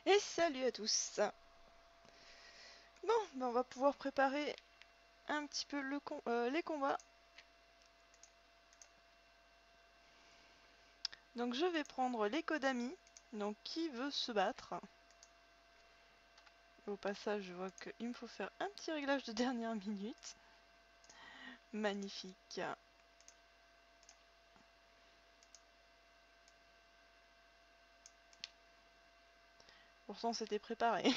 Et salut à tous. Bon, ben on va pouvoir préparer un petit peu les combats. Donc je vais prendre les Kodami. Donc qui veut se battre? Au passage, je vois qu'il me faut faire un petit réglage de dernière minute. Magnifique. Pourtant c'était préparé.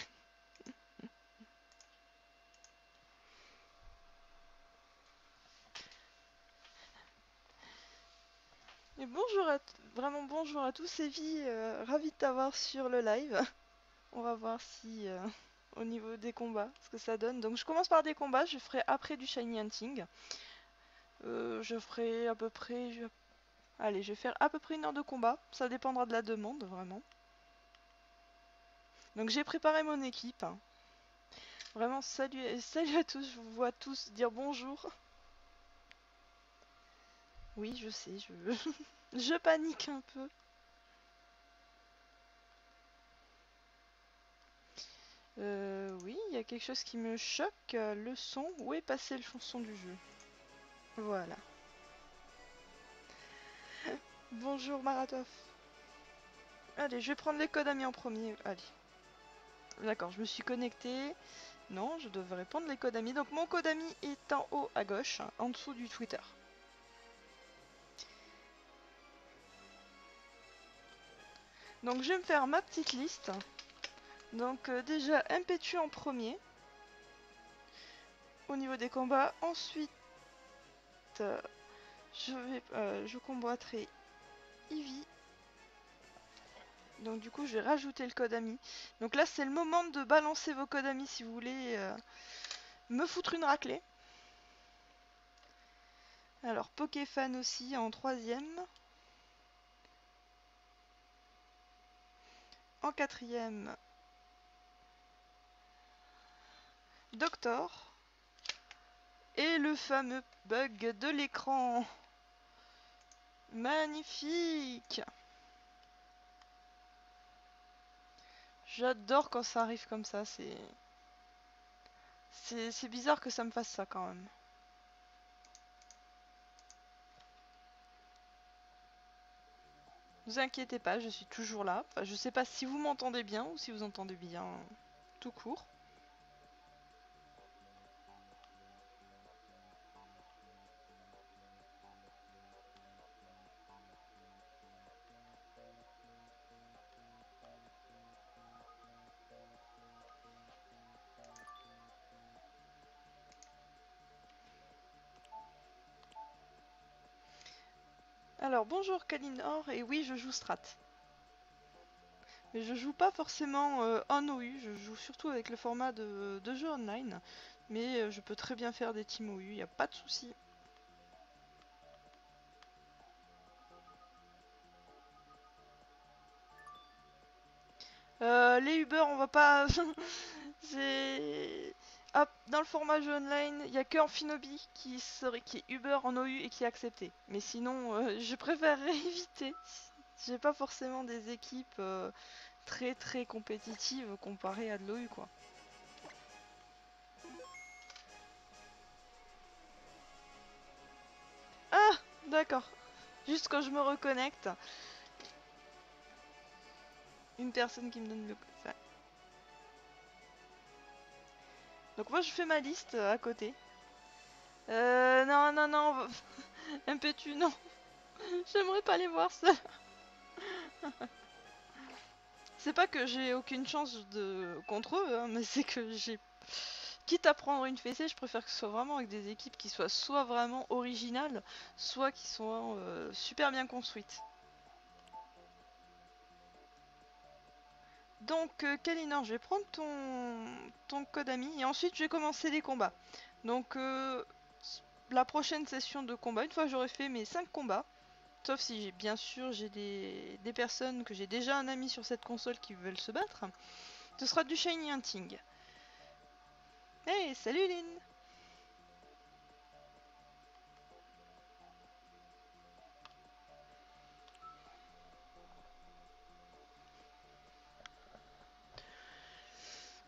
Et bonjour vraiment bonjour à tous, Evie, ravi de t'avoir sur le live. On va voir si au niveau des combats, ce que ça donne. Donc je commence par des combats, je ferai après du Shiny Hunting. Je ferai à peu près... Allez, je vais faire à peu près 1 heure de combat. Ça dépendra de la demande, vraiment. Donc j'ai préparé mon équipe. Vraiment, salut à tous. Je vous vois tous dire bonjour. Oui, je sais, je panique un peu. Oui, il y a quelque chose qui me choque. Le son. Où est passé le son du jeu? Voilà. Bonjour Maratov. Allez, je vais prendre les Kodami en premier. Allez. D'accord, je me suis connectée. Non, je devrais prendre les Kodami. Donc mon Kodami est en haut à gauche, en dessous du Twitter. Donc je vais me faire ma petite liste. Donc déjà Impétu en premier au niveau des combats. Ensuite euh, je combattrai Eevee. Donc du coup je vais rajouter le code ami. Donc là c'est le moment de balancer vos codes amis si vous voulez me foutre une raclée. Alors Pokéfan aussi en troisième. En quatrième Doctor. Et le fameux bug de l'écran. Magnifique. J'adore quand ça arrive comme ça, c'est bizarre que ça me fasse ça quand même. Ne vous inquiétez pas, je suis toujours là. Enfin, je sais pas si vous m'entendez bien ou si vous entendez bien tout court. Alors bonjour Kalinor, et oui je joue Strat. Mais je joue pas forcément en OU, je joue surtout avec le format de jeu online. Mais je peux très bien faire des teams OU, y a pas de souci. Les Uber, on va pas... C'est... Hop, dans le format jeu online, il n'y a que Amphinobi qui est Uber en OU et qui est accepté. Mais sinon, je préférerais éviter. J'ai pas forcément des équipes très très compétitives comparées à de l'OU quoi. Ah, d'accord. Juste quand je me reconnecte, une personne qui me donne le... Enfin, donc moi je fais ma liste à côté. Non, non, non, Impétu, non. J'aimerais pas les voir ça. C'est pas que j'ai aucune chance contre eux, hein, mais c'est que j'ai... Quitte à prendre une fessée, je préfère que ce soit vraiment avec des équipes qui soient soit vraiment originales, soit qui soient super bien construites. Donc, Kalinor, je vais prendre ton code ami et ensuite je vais commencer les combats. Donc, la prochaine session de combat, une fois que j'aurai fait mes 5 combats, sauf si bien sûr j'ai des personnes que j'ai déjà un ami sur cette console qui veulent se battre, ce sera du Shiny Hunting. Hey, salut Lynn!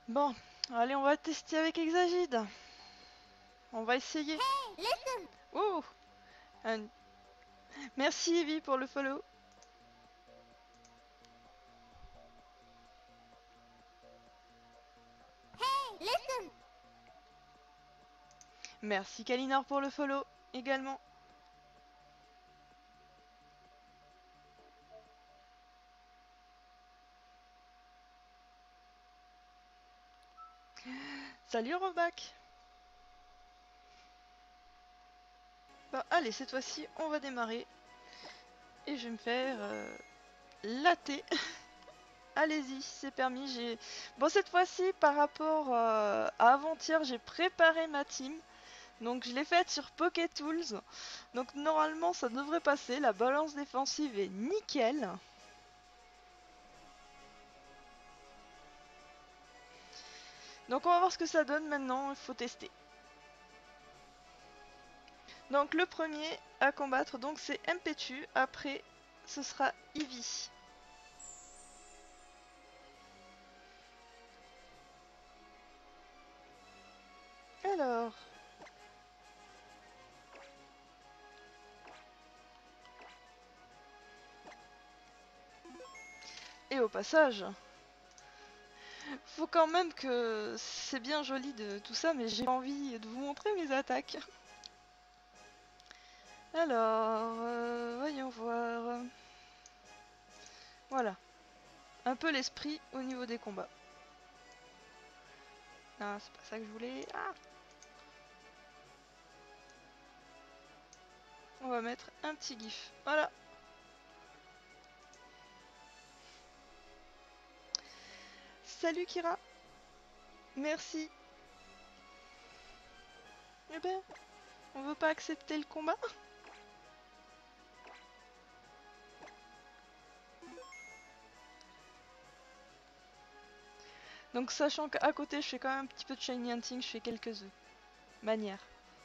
Bon, allez, on va tester avec Exagide. On va essayer. Oh, un- merci Evie pour le follow. Merci Kalinor pour le follow également. Salut Robac. Bah allez, cette fois-ci, on va démarrer. Et je vais me faire latte. Allez-y, c'est permis. Bon, cette fois-ci, par rapport à avant-hier, j'ai préparé ma team. Donc je l'ai faite sur PokéTools. Donc normalement, ça devrait passer. La balance défensive est nickel. Donc on va voir ce que ça donne maintenant. Il faut tester. Donc le premier à combattre, donc c'est Mpetu. Après, ce sera Eevee. Alors... Et au passage, faut quand même que c'est bien joli de tout ça, mais j'ai envie de vous montrer mes attaques. Alors, voyons voir. Voilà, un peu l'esprit au niveau des combats. Ah, c'est pas ça que je voulais. Ah, on va mettre un petit gif. Voilà. Salut Kira. Merci. Eh ben, on veut pas accepter le combat? Donc sachant qu'à côté je fais quand même un petit peu de shiny hunting, je fais quelques manières.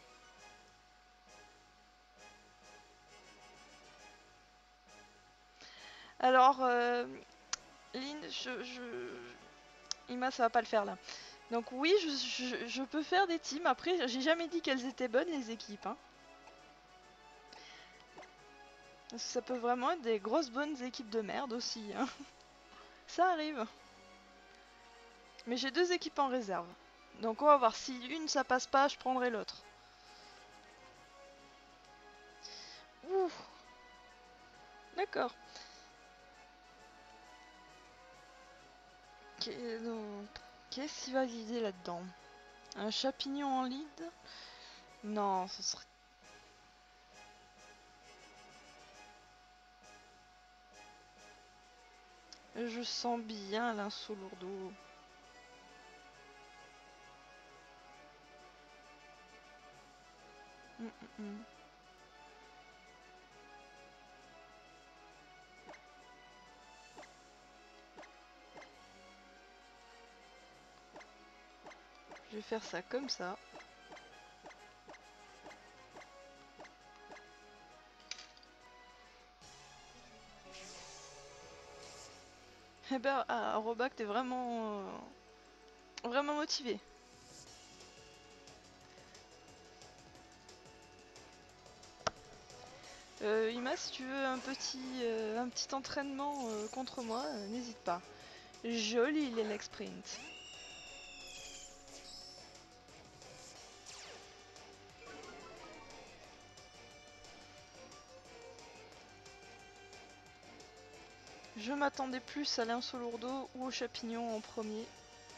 Alors, Lynn, Ima, ça va pas le faire là. Donc oui, je peux faire des teams. Après, j'ai jamais dit qu'elles étaient bonnes les équipes. Hein. Parce que ça peut vraiment être des grosses bonnes équipes de merde aussi. Hein. Ça arrive. Mais j'ai deux équipes en réserve. Donc on va voir, si une ça passe pas, je prendrai l'autre. Ouh. D'accord. Qu'est-ce qu'il va viser là-dedans? Un champignon en lead? Non, ce serait... Je sens bien l'insolourdo. Mm, mm, mm. Je vais faire ça comme ça. Eh ben, ah, Robac, t'es vraiment motivé. Ima, si tu veux un petit entraînement contre moi, n'hésite pas. Joli les sprint. Je m'attendais plus à l'insolourdo ou au champignon en premier.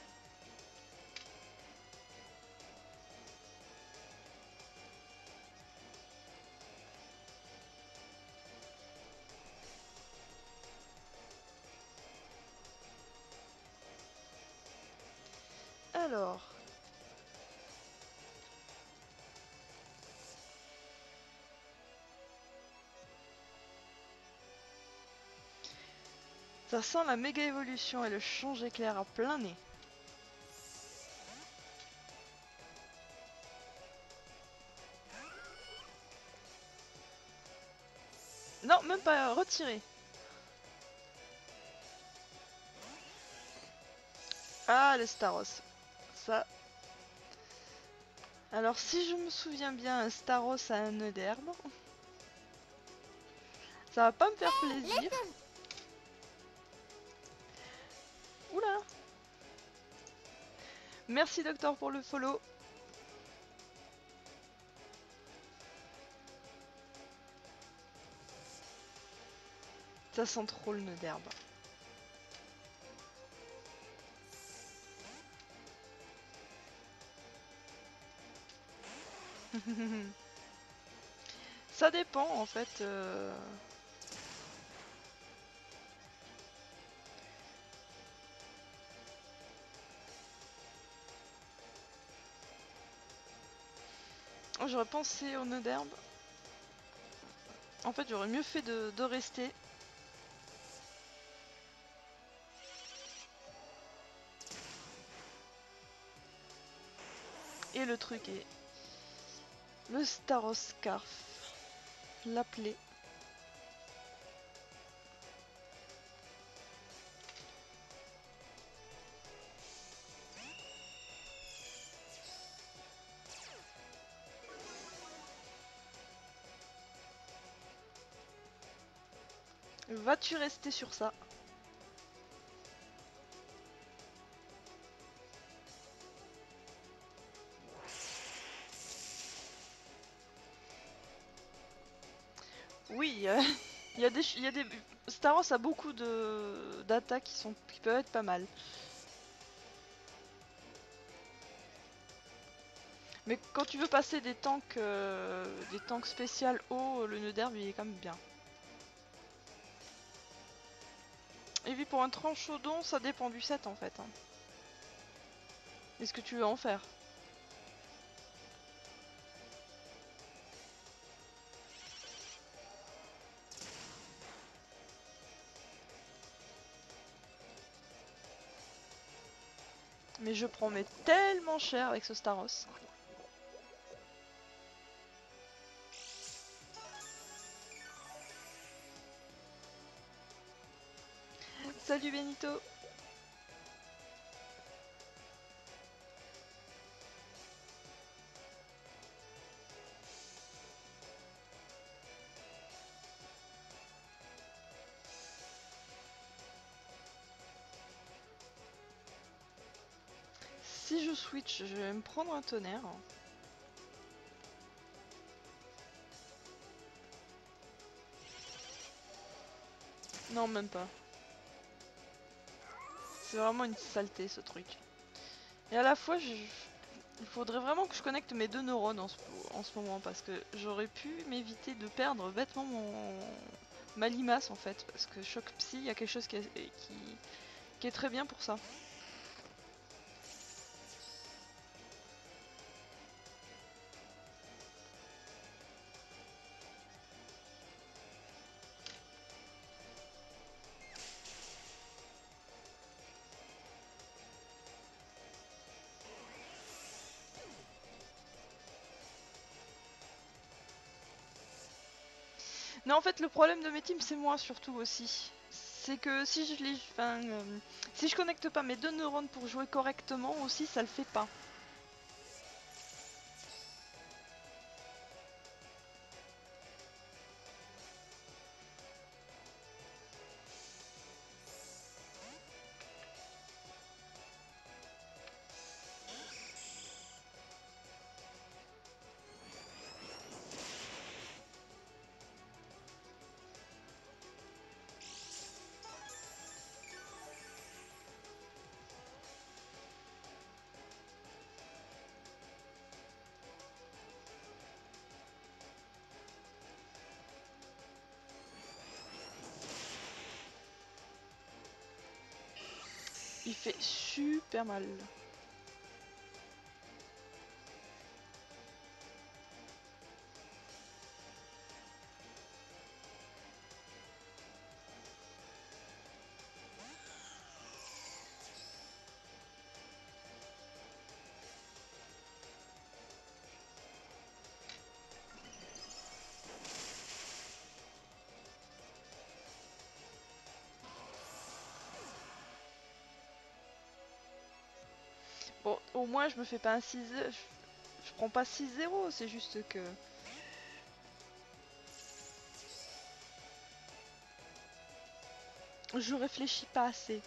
Alors... Ça sent la méga évolution et le change éclair à plein nez. Non, même pas retiré. Ah, les Staros. Ça. Alors, si je me souviens bien, un Staros a un nœud d'herbe. Ça va pas me faire plaisir. Oula. Merci, docteur, pour le follow. Ça sent trop le nœud d'herbe. Ça dépend en fait. Oh, j'aurais pensé au nœud d'herbe. En fait, j'aurais mieux fait de rester. Et le truc est le Staros Scarf. L'appeler. Vas-tu rester sur ça? Oui, il y a des... Star Wars a beaucoup de d'attaques qui peuvent être pas mal. Mais quand tu veux passer des tanks spécial haut, le nœud d'herbe il est quand même bien. Et puis pour un tranchaudon, ça dépend du set en fait. Hein. Est-ce que tu veux en faire? Mais je promets tellement cher avec ce Staros. Salut Benito. Si je switch, je vais me prendre un tonnerre. Non, même pas. C'est vraiment une saleté ce truc. Et à la fois, il faudrait vraiment que je connecte mes deux neurones en ce moment parce que j'aurais pu m'éviter de perdre bêtement ma limace en fait. Parce que choc psy, il y a quelque chose qui est très bien pour ça. Non, en fait, le problème de mes teams, c'est moi surtout aussi. C'est que si je connecte pas mes deux neurones pour jouer correctement aussi, ça le fait pas. Il fait super mal. Au moins je me fais pas un 6, je prends pas 6-0, c'est juste que... Je réfléchis pas assez.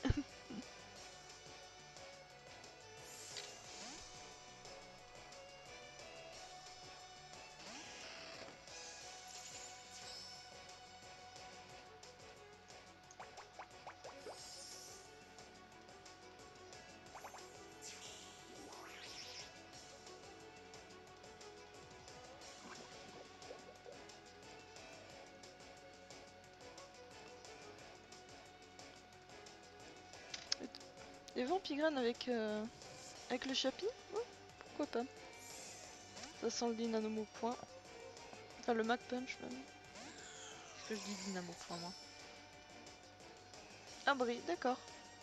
Les vampigraines avec le chapi, ouais, pourquoi pas. Ça sent le dynamo point. Enfin le Mac Punch même. Qu'est-ce que je dis dynamo point moi? Abri, d'accord.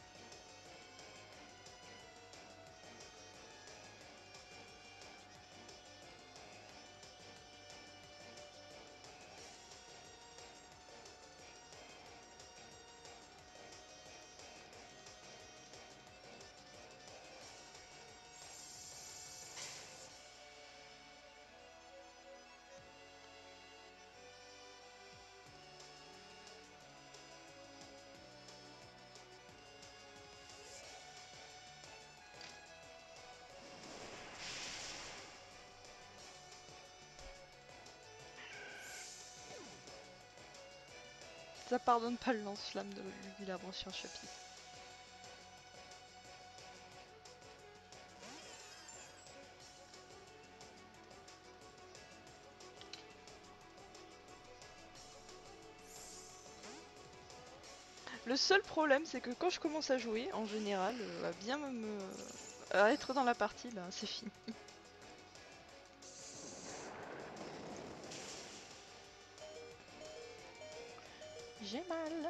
Ça pardonne pas le lance-flamme de Guilabro sur chapi. Le seul problème, c'est que quand je commence à jouer, en général, à bien à être dans la partie, bah, c'est fini. J'ai mal.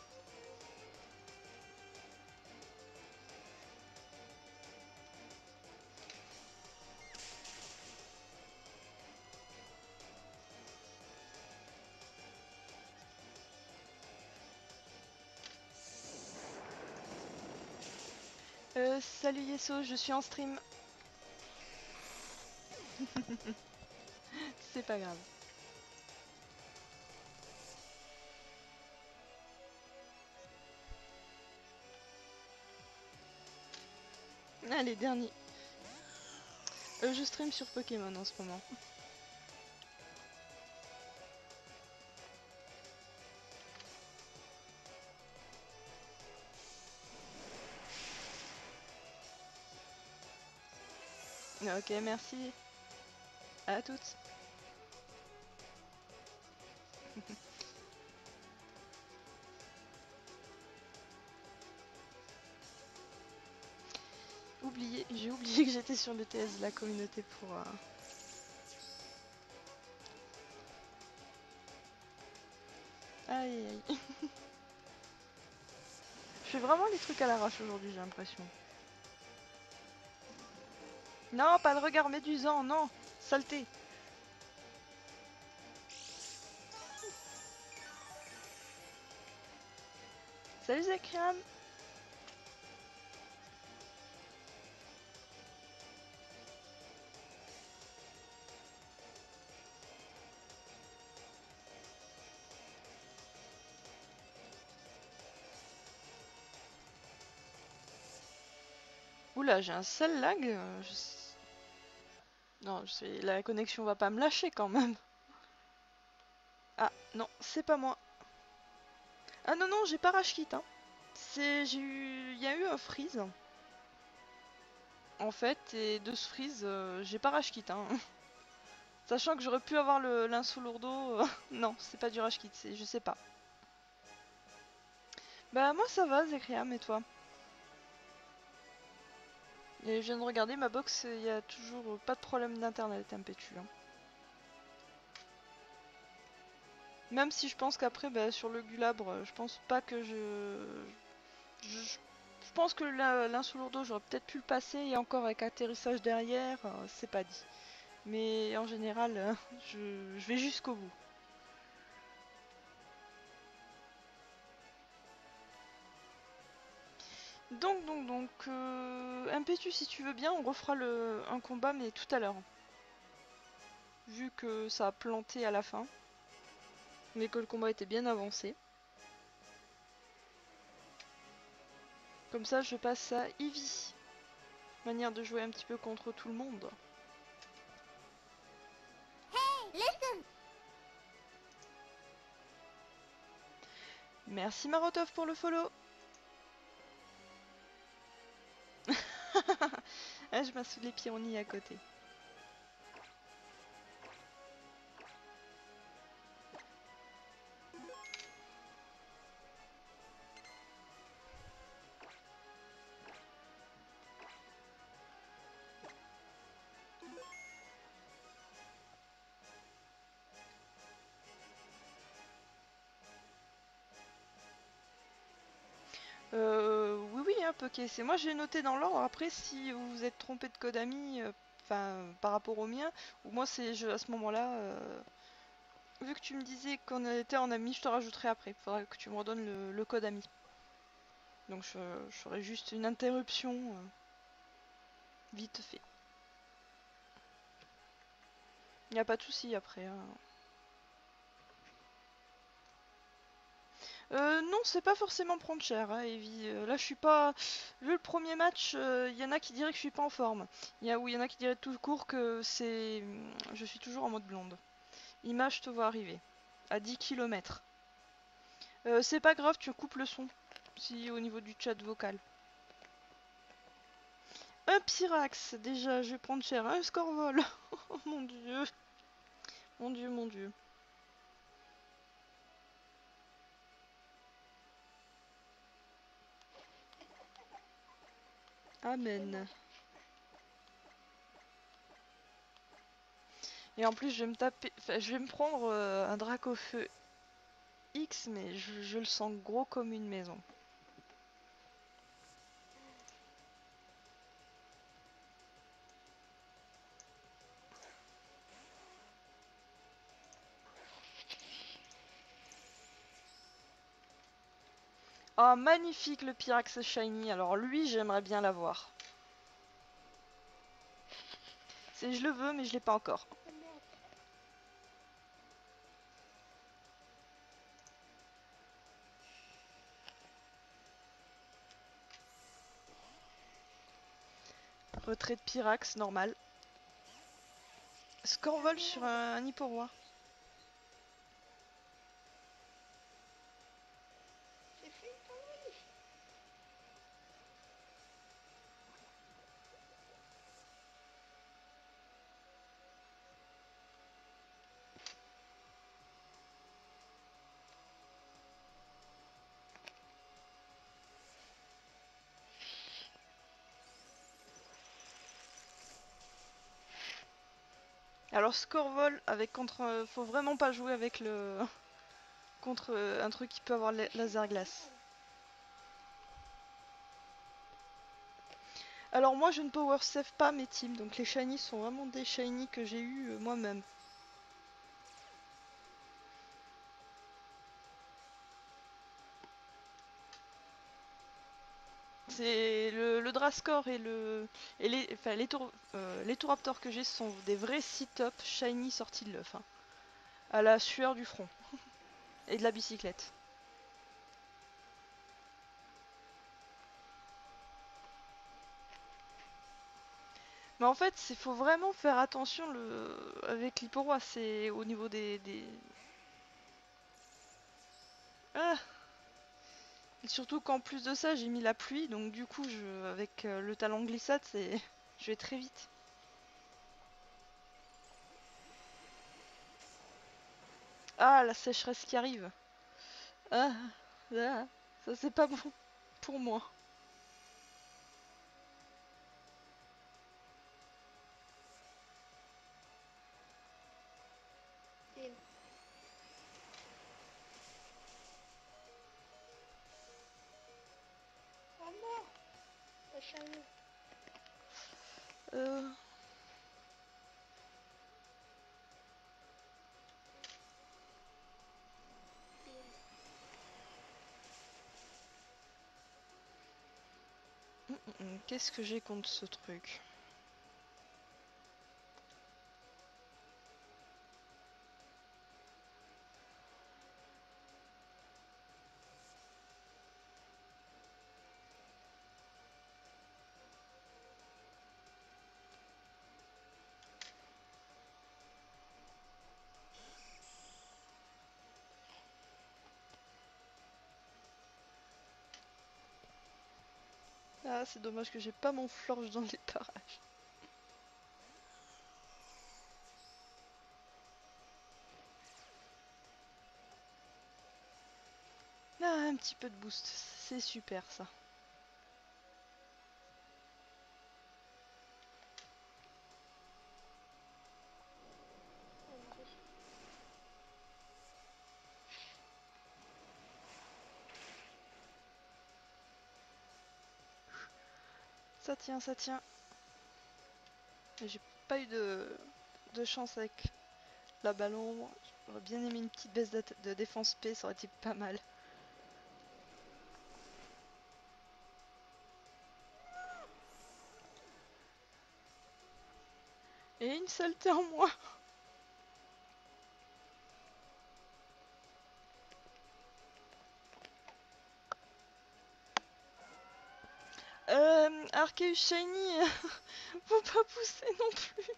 Salut Yeso, je suis en stream. C'est pas grave. Allez, dernier. Je stream sur Pokémon en ce moment. Ok, merci. À toutes. J'ai oublié que j'étais sur le TS de la communauté pour... Aïe aïe. Je fais vraiment les trucs à l'arrache aujourd'hui, j'ai l'impression. Non, pas le regard médusant, non. Saleté. Salut Zekriam. Oula, j'ai un sale lag. Non, la connexion va pas me lâcher quand même. Ah, non, c'est pas moi. Ah non, non, j'ai pas rage quit, hein. Il y a eu un freeze. En fait, et de ce freeze, j'ai pas rage quit, hein. Sachant que j'aurais pu avoir l'insou lourdeau. Non, c'est pas du rage quit, je sais pas. Bah moi ça va, Zekriam, et toi? Et je viens de regarder ma box, il y a toujours pas de problème d'internet, Impétu, hein. Même si je pense qu'après, bah, sur le Gulabre, je pense pas que je pense que l'insou lourdeau, j'aurais peut-être pu le passer, et encore avec atterrissage derrière, c'est pas dit. Mais en général, je vais jusqu'au bout. Impétu, si tu veux bien, on refera un combat, mais tout à l'heure. Vu que ça a planté à la fin. Mais que le combat était bien avancé. Comme ça, je passe à Eevee. Manière de jouer un petit peu contre tout le monde. Merci Marotov pour le follow. Ah, je m'assois les Pyrrhonies à côté. Oui, oui, hein, Poké. C'est moi, j'ai noté dans l'ordre. Après, si vous vous êtes trompé de code ami, par rapport au mien, ou moi, à ce moment-là, vu que tu me disais qu'on était en ami, je te rajouterai après. Faudra que tu me redonnes le code ami. Donc, je ferai juste une interruption, vite fait. Il n'y a pas de souci après, hein. Non, c'est pas forcément prendre cher, hein, Evie. Là, je suis pas. Vu le premier match, il y en a qui diraient que je suis pas en forme. Ou il y en a qui diraient tout court que c'est. Je suis toujours en mode blonde. Image, je te vois arriver. À 10 km. C'est pas grave, tu coupes le son. Si au niveau du chat vocal. Un Pyrax, déjà, je vais prendre cher. Un Scorvol. Oh mon dieu. Mon dieu, mon dieu. Amen. Et en plus, je vais me taper. Enfin, je vais me prendre un Dracofeu X, mais je le sens gros comme une maison. Oh, magnifique le Pyrax Shiny. Alors lui, j'aimerais bien l'avoir. Je le veux, mais je l'ai pas encore. Retrait de Pyrax, normal. Scorvol sur un Hipporoi. Alors Scorvol avec contre, faut vraiment pas jouer avec le contre un truc qui peut avoir laser glace. Alors moi je ne power save pas mes teams, donc les shiny sont vraiment des shiny que j'ai eu moi-même. C'est le Drascore et les Touraptors que j'ai sont des vrais sit-up shiny sortis de l'œuf, hein, à la sueur du front et de la bicyclette. Mais en fait, il faut vraiment faire attention avec l'Hipporoi, c'est au niveau des... Ah. Et surtout qu'en plus de ça, j'ai mis la pluie, donc du coup, avec le talon glissade, je vais très vite. Ah, la sécheresse qui arrive. Ah, ah, ça c'est pas bon pour moi. Euh... Qu'est-ce que j'ai contre ce truc? Ah, c'est dommage que j'ai pas mon Florge dans les parages. Ah, un petit peu de boost, c'est super ça. Ça tient, ça tient. J'ai pas eu de chance avec la ballon. J'aurais bien aimé une petite baisse de défense P, ça aurait été pas mal. Et une saleté en moins. Arceus Shiny, faut pas pousser non plus.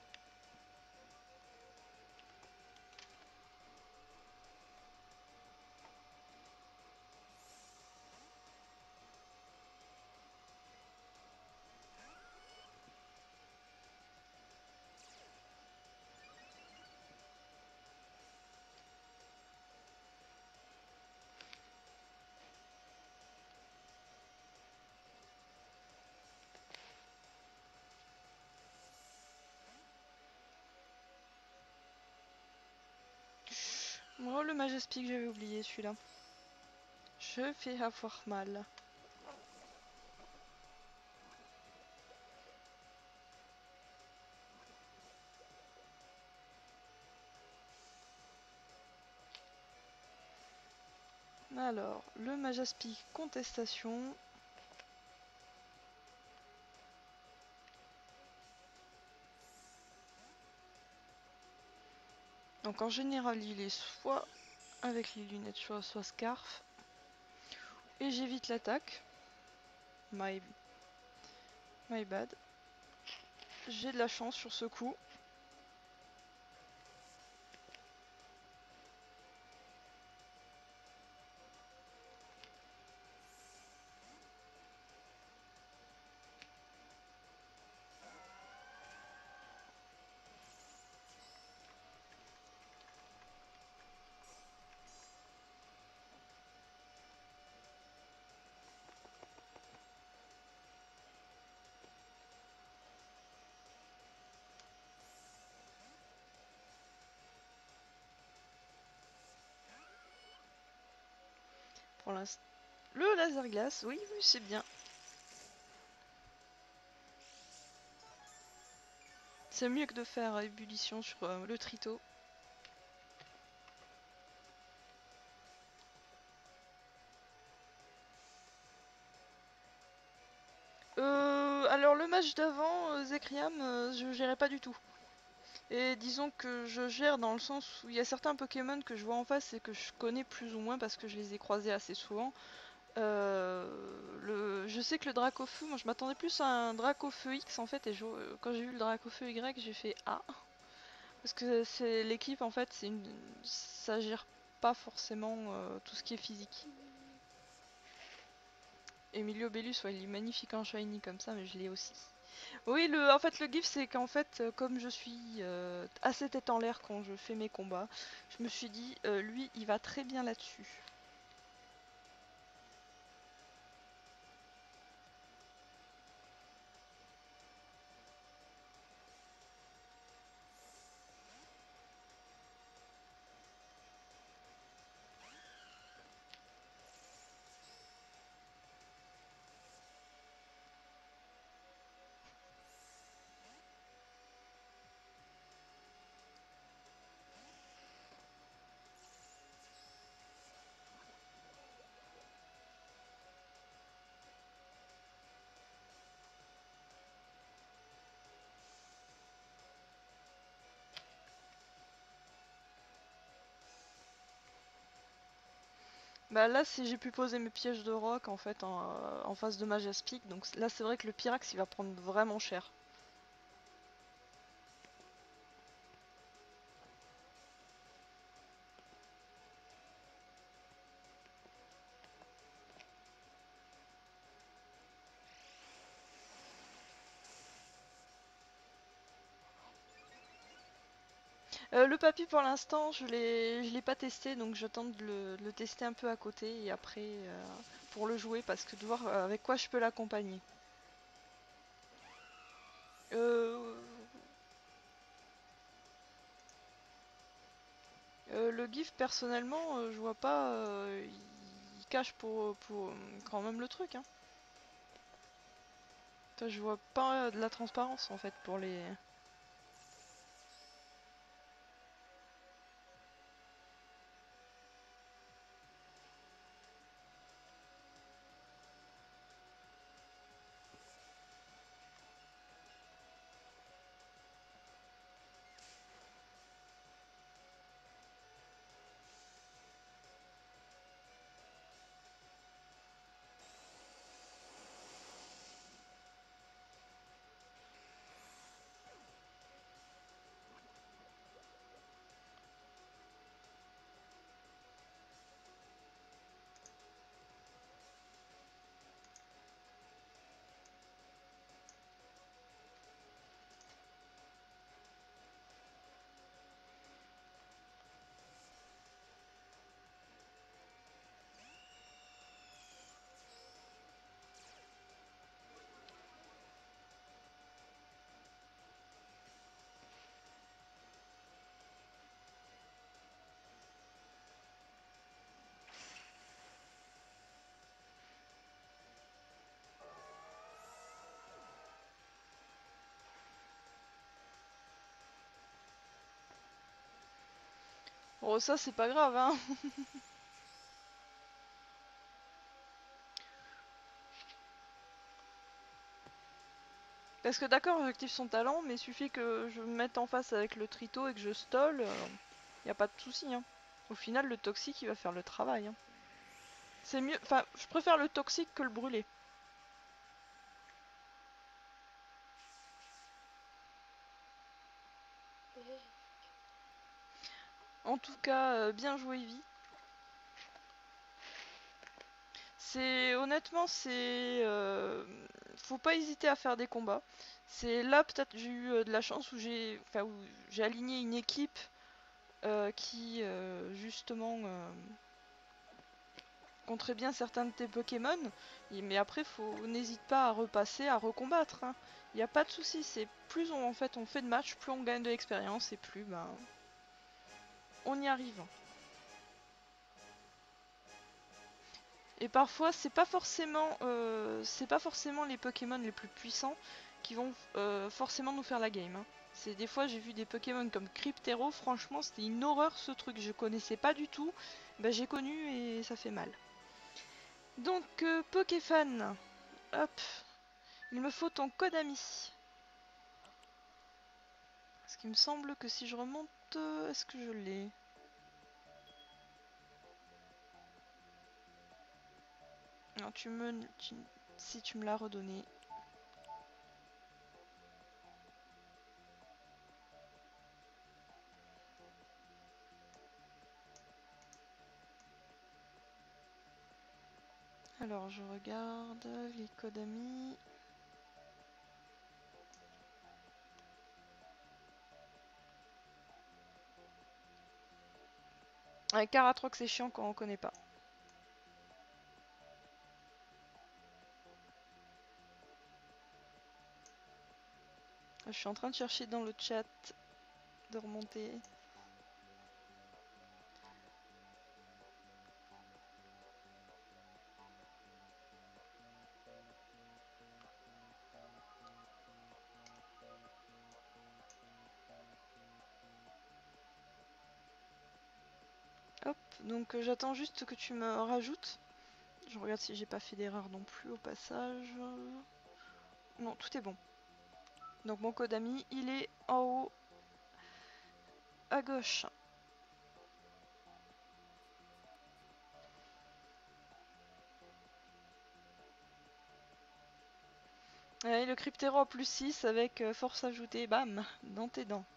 Oh, le Majestic, j'avais oublié celui-là. Je vais avoir mal. Alors, le Majestic contestation. Donc en général, il est soit avec les lunettes, soit Scarf. Et j'évite l'attaque. My bad. J'ai de la chance sur ce coup. Pour l'instant. Le laser glace, oui, oui, c'est bien. C'est mieux que de faire ébullition sur le trito. Alors le match d'avant, Zekriam, je gérais pas du tout. Et disons que je gère dans le sens où il y a certains Pokémon que je vois en face et que je connais plus ou moins parce que je les ai croisés assez souvent. Je sais que le Dracofeu, moi je m'attendais plus à un Dracofeu X en fait, et quand j'ai vu le Dracofeu Y, j'ai fait ah. Parce que c'est l'équipe en fait, ça gère pas forcément tout ce qui est physique. Emilio Bellus, ouais, il est magnifique en shiny comme ça, mais je l'ai aussi. Oui, en fait, le gif, c'est qu'en fait, comme je suis assez tête en l'air quand je fais mes combats, je me suis dit, lui, il va très bien là-dessus. Bah là j'ai pu poser mes pièges de roc en fait en face de Maja's Peak, donc là c'est vrai que le Pyrax il va prendre vraiment cher. Le papy pour l'instant je l'ai pas testé, donc je tente de le tester un peu à côté et après pour le jouer parce que de voir avec quoi je peux l'accompagner. Euh, le GIF personnellement je vois pas, il cache pour quand même le truc hein. Toi, je vois pas de la transparence en fait pour les... Bon, ça c'est pas grave hein. Parce que d'accord, j'active son talent, mais il suffit que je me mette en face avec le trito et que je stall, y a pas de souci hein. Au final, le toxique il va faire le travail hein. C'est mieux, enfin, je préfère le toxique que le brûlé. En tout cas, bien joué Ivy. C'est honnêtement, faut pas hésiter à faire des combats. C'est là peut-être j'ai eu de la chance où j'ai aligné une équipe qui justement contrait bien certains de tes Pokémon. Mais après, n'hésite pas à repasser, à recombattre. Il n'y a pas de souci. C'est plus en fait on fait de matchs, plus on gagne de l'expérience et plus ben on y arrive. Et parfois, c'est pas forcément les Pokémon les plus puissants qui vont forcément nous faire la game. C'est des fois j'ai vu des Pokémon comme Cryptero, franchement c'était une horreur ce truc, je connaissais pas du tout. Bah, j'ai connu et ça fait mal. Donc Pokéfan, hop, il me faut ton code ami. Parce qu'il me semble que si je remonte, est-ce que je l'ai? Non, si tu me l'as redonné. Alors je regarde les codes amis. Ouais, Caratrox c'est chiant quand on connaît pas. Je suis en train de chercher dans le chat de remonter. Hop, donc j'attends juste que tu me rajoutes. Je regarde si j'ai pas fait d'erreur non plus au passage. Non, tout est bon. Donc mon code ami, il est en haut à gauche. Ouais, le Cryptero à plus 6 avec force ajoutée, bam, dans tes dents.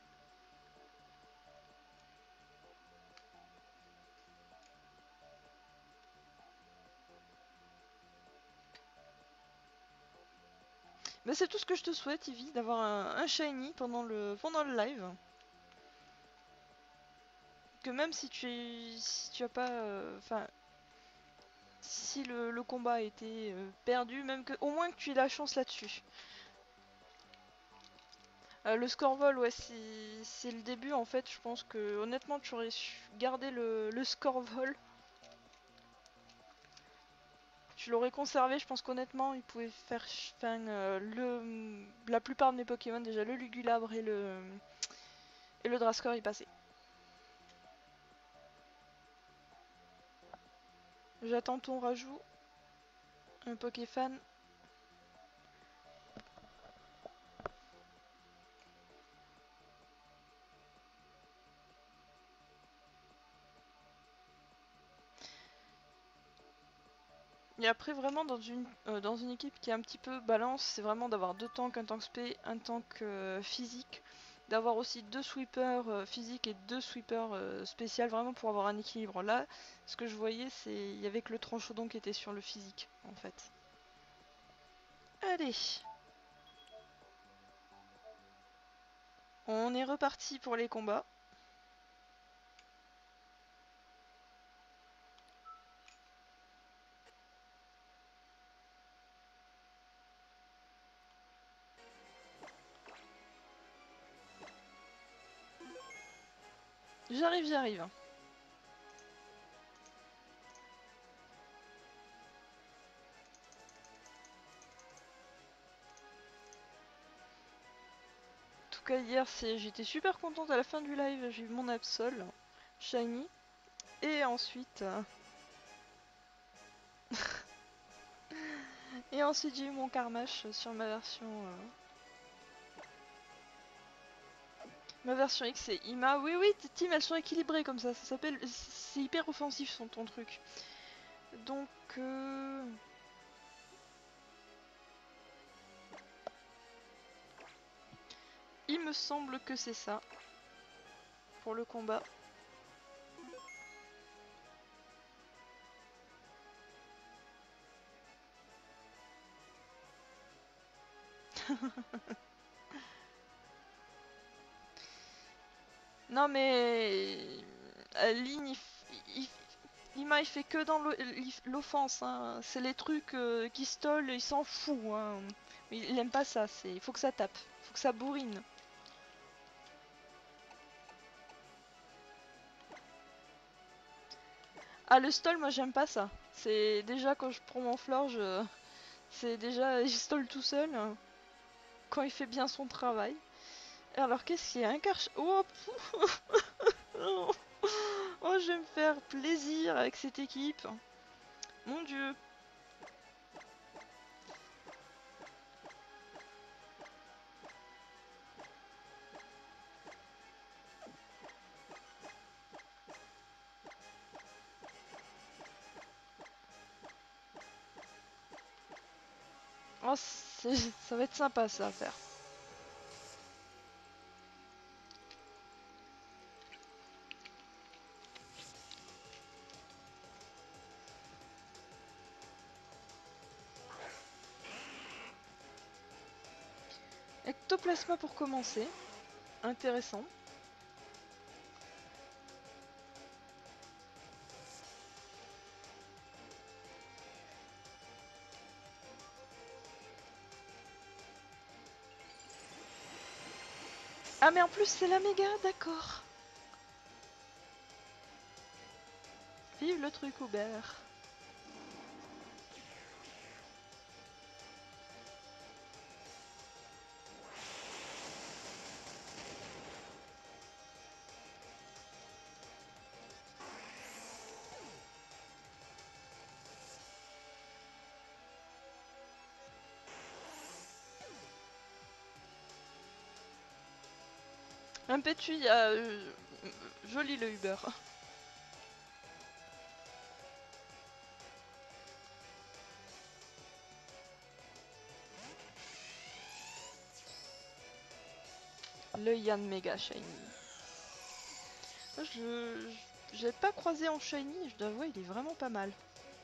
Mais c'est tout ce que je te souhaite, Ivy, d'avoir un shiny pendant le live. Que même si tu as pas... Enfin, si le combat a été perdu, même que au moins que tu aies la chance là-dessus. Le score vol, ouais, c'est le début en fait. Je pense que honnêtement, tu aurais su garder le score vol. Tu l'aurais conservé. Je pense qu'honnêtement, il pouvait faire. Enfin, la plupart de mes Pokémon, déjà le Lugulabre et le Drascore, y passaient. J'attends ton rajout. Un Pokéfan. Et après, vraiment, dans une équipe qui est un petit peu balance, c'est vraiment d'avoir deux tanks, un tank spé, un tank physique. D'avoir aussi deux sweepers physiques et deux sweepers spéciales, vraiment pour avoir un équilibre. Là, ce que je voyais, c'est il y avait que le Tranchodon qui était sur le physique, en fait. Allez, on est reparti pour les combats. J'arrive, j'arrive. En tout cas, hier, j'étais super contente à la fin du live. J'ai eu mon Absol, Shiny. Et ensuite... Et ensuite j'ai eu mon Karmash sur ma version X et Ima. Oui oui, tes teams elles sont équilibrées comme ça s'appelle, c'est hyper offensif ton truc. Donc il me semble que c'est ça pour le combat. Non mais Ligne Ima il fait que dans l'offense, hein. C'est les trucs qui stole, il s'en fout, hein. Il aime pas ça, il faut que ça tape, faut que ça bourrine. Ah le stall moi j'aime pas ça. C'est déjà quand je prends mon floor, c'est déjà j'installe tout seul quand il fait bien son travail. Alors qu'est-ce qu'il y a un carche. Oh, oh, oh, je vais me faire plaisir avec cette équipe. Mon dieu. Oh, ça va être sympa ça à faire. Ectoplasma pour commencer. Intéressant. Ah mais en plus c'est la méga, d'accord. Vive le truc ouvert. Un pétui, joli le Uber. Le Yann Mega Shiny. J'ai pas croisé en Shiny, je dois avouer, il est vraiment pas mal.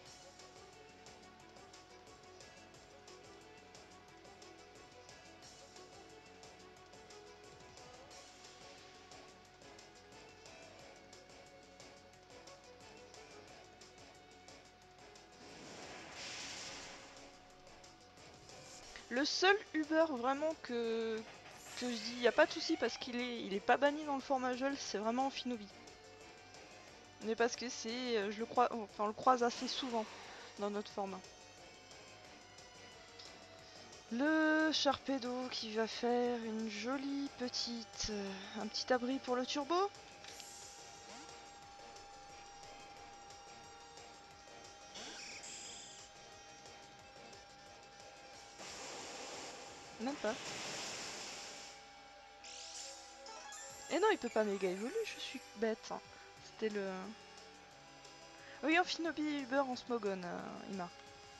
Le seul Uber vraiment que je dis y a pas de souci parce il est pas banni dans le format Jol, c'est vraiment Amphinobi. Mais parce que c'est je le crois enfin on le croise assez souvent dans notre format. Le Sharpedo qui va faire une jolie petite un petit abri pour le turbo. Même pas. Et non, il peut pas méga évoluer, je suis bête. Hein. C'était le... Oui, Amphinobi et Uber en Smogon, Ima.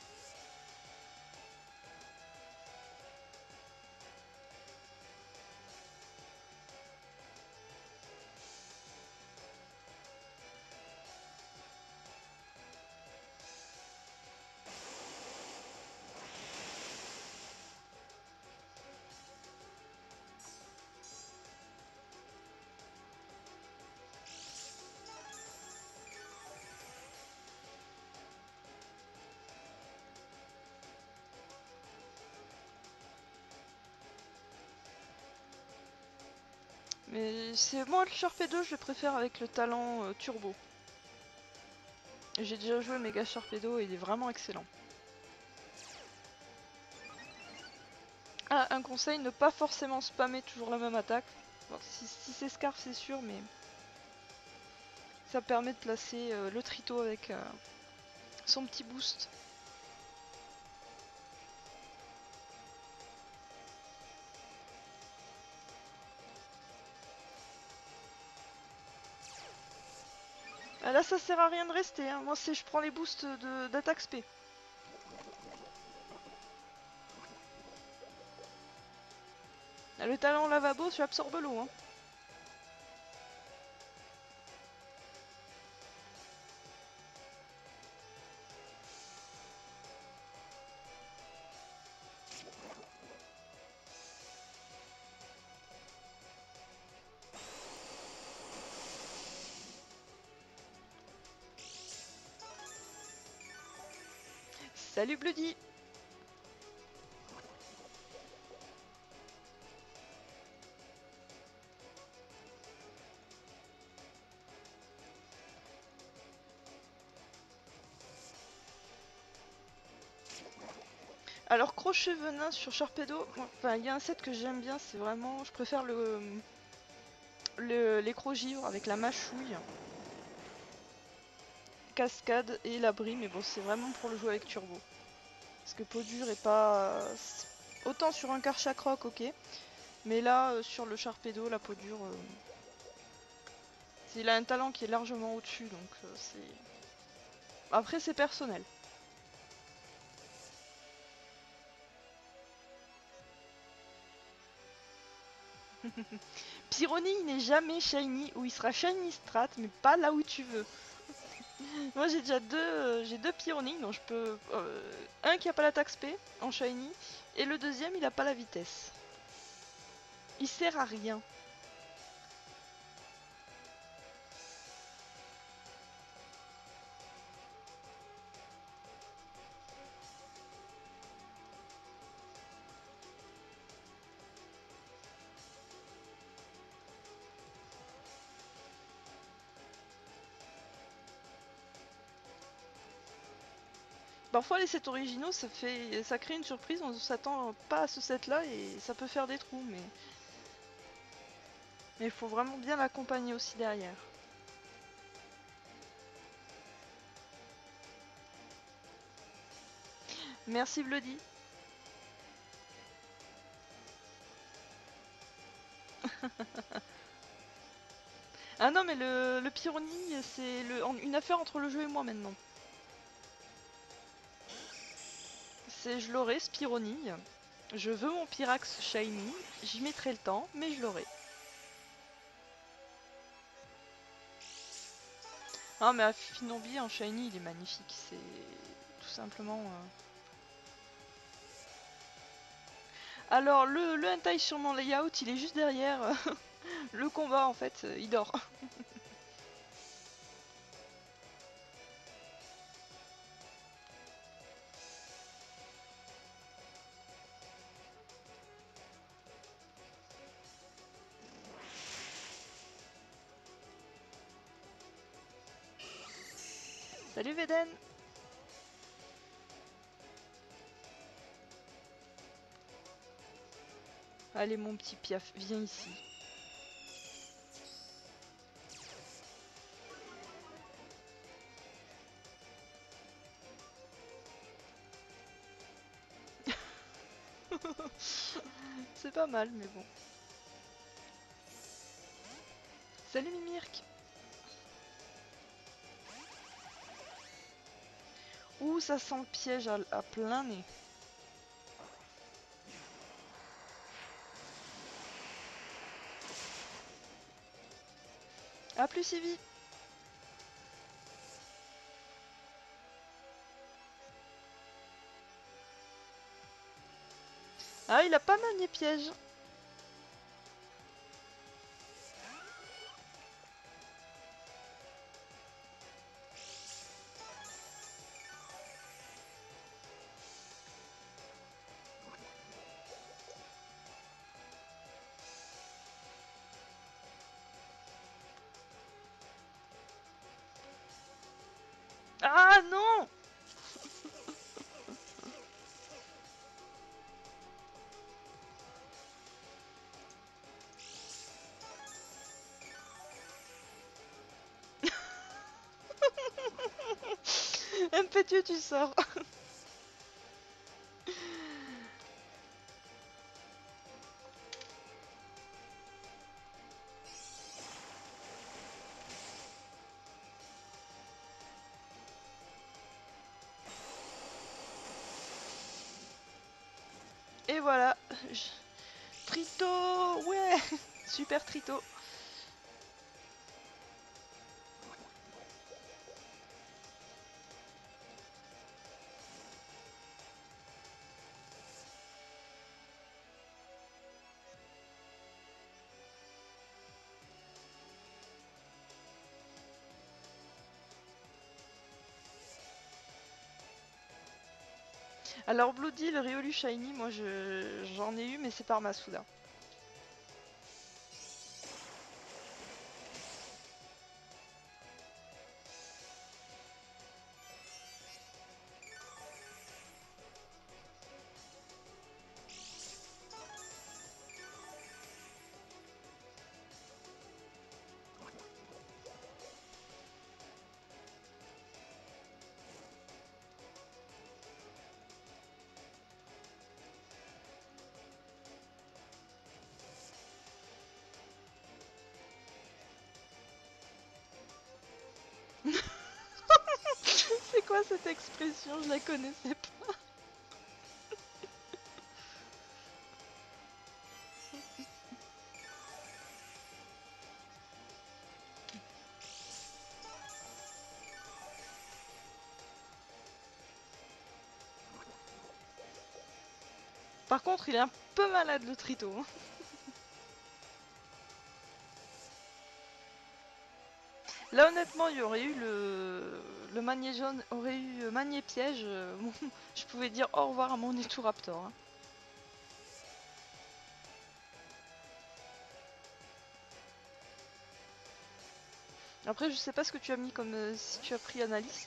Mais c'est moi le Sharpedo, je le préfère avec le talent turbo. J'ai déjà joué Mega Sharpedo et il est vraiment excellent. Ah, un conseil, ne pas forcément spammer toujours la même attaque. Bon, si c'est Scarf, c'est sûr, mais ça permet de placer le Trito avec son petit boost. Ah, là, ça sert à rien de rester. Hein. Moi, c'est je prends les boosts d'attaque spé. Le talent lavabo, tu absorbes l'eau. Hein. Salut Bloody. Alors crochet venin sur Sharpedo, enfin il y a un set que j'aime bien, c'est vraiment, je préfère les crocs-givres avec la mâchouille, cascade et l'abri, mais bon c'est vraiment pour le jouer avec turbo. Parce que peau dure est pas... Autant sur un Karchakroc ok, mais là sur le Sharpedo la peau dure, il a un talent qui est largement au-dessus donc c'est... Après c'est personnel. Pyrrhony il n'est jamais shiny ou il sera shiny strat mais pas là où tu veux. Moi j'ai déjà j'ai deux Pyrrhonic, donc je peux... un qui a pas l'attaque spé en shiny, et le deuxième il a pas la vitesse. Il sert à rien. Parfois les sets originaux ça crée une surprise, on s'attend pas à ce set là et ça peut faire des trous, mais il faut vraiment bien l'accompagner aussi derrière. Merci Bloody. Ah non mais le Pyrrhony c'est une affaire entre le jeu et moi maintenant. C'est je l'aurai ce Pyrrhony. Je veux mon Pyrax shiny, j'y mettrai le temps, mais je l'aurai. Non mais Afinobi en shiny il est magnifique, c'est tout simplement... Alors le hentai sur mon layout il est juste derrière le combat en fait, il dort. Salut Veden. Allez mon petit Piaf, viens ici. C'est pas mal mais bon. Salut Mimirk. Ouh ça sent le piège à plein nez. A plus Ivy. Ah il a pas mal les pièges. Ah non. Impétueux tu sors. Et voilà. Trito. Ouais. Super Trito. Alors Bloody, le Riolu Shiny, moi j'en ai eu mais c'est par Masuda. C'est quoi cette expression? Je la connaissais pas. Par contre, il est un peu malade le Trito. Là honnêtement, il y aurait eu le manier jaune, aurait eu manier piège. Bon, je pouvais dire au revoir à mon Raptor. Hein. Après, je sais pas ce que tu as mis comme si tu as pris analyste.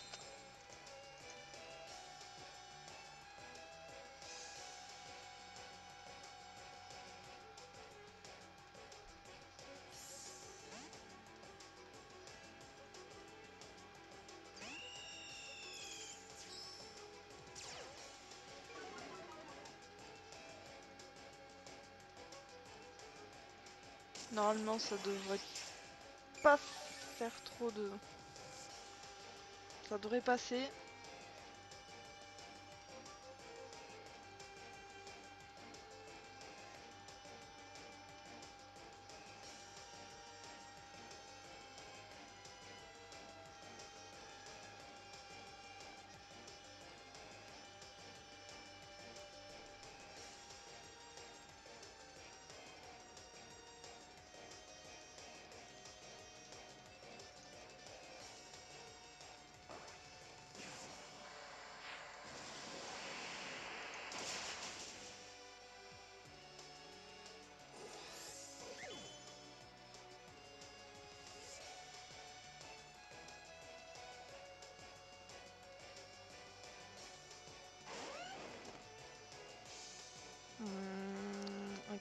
Normalement, ça devrait pas faire trop de... Ça devrait passer.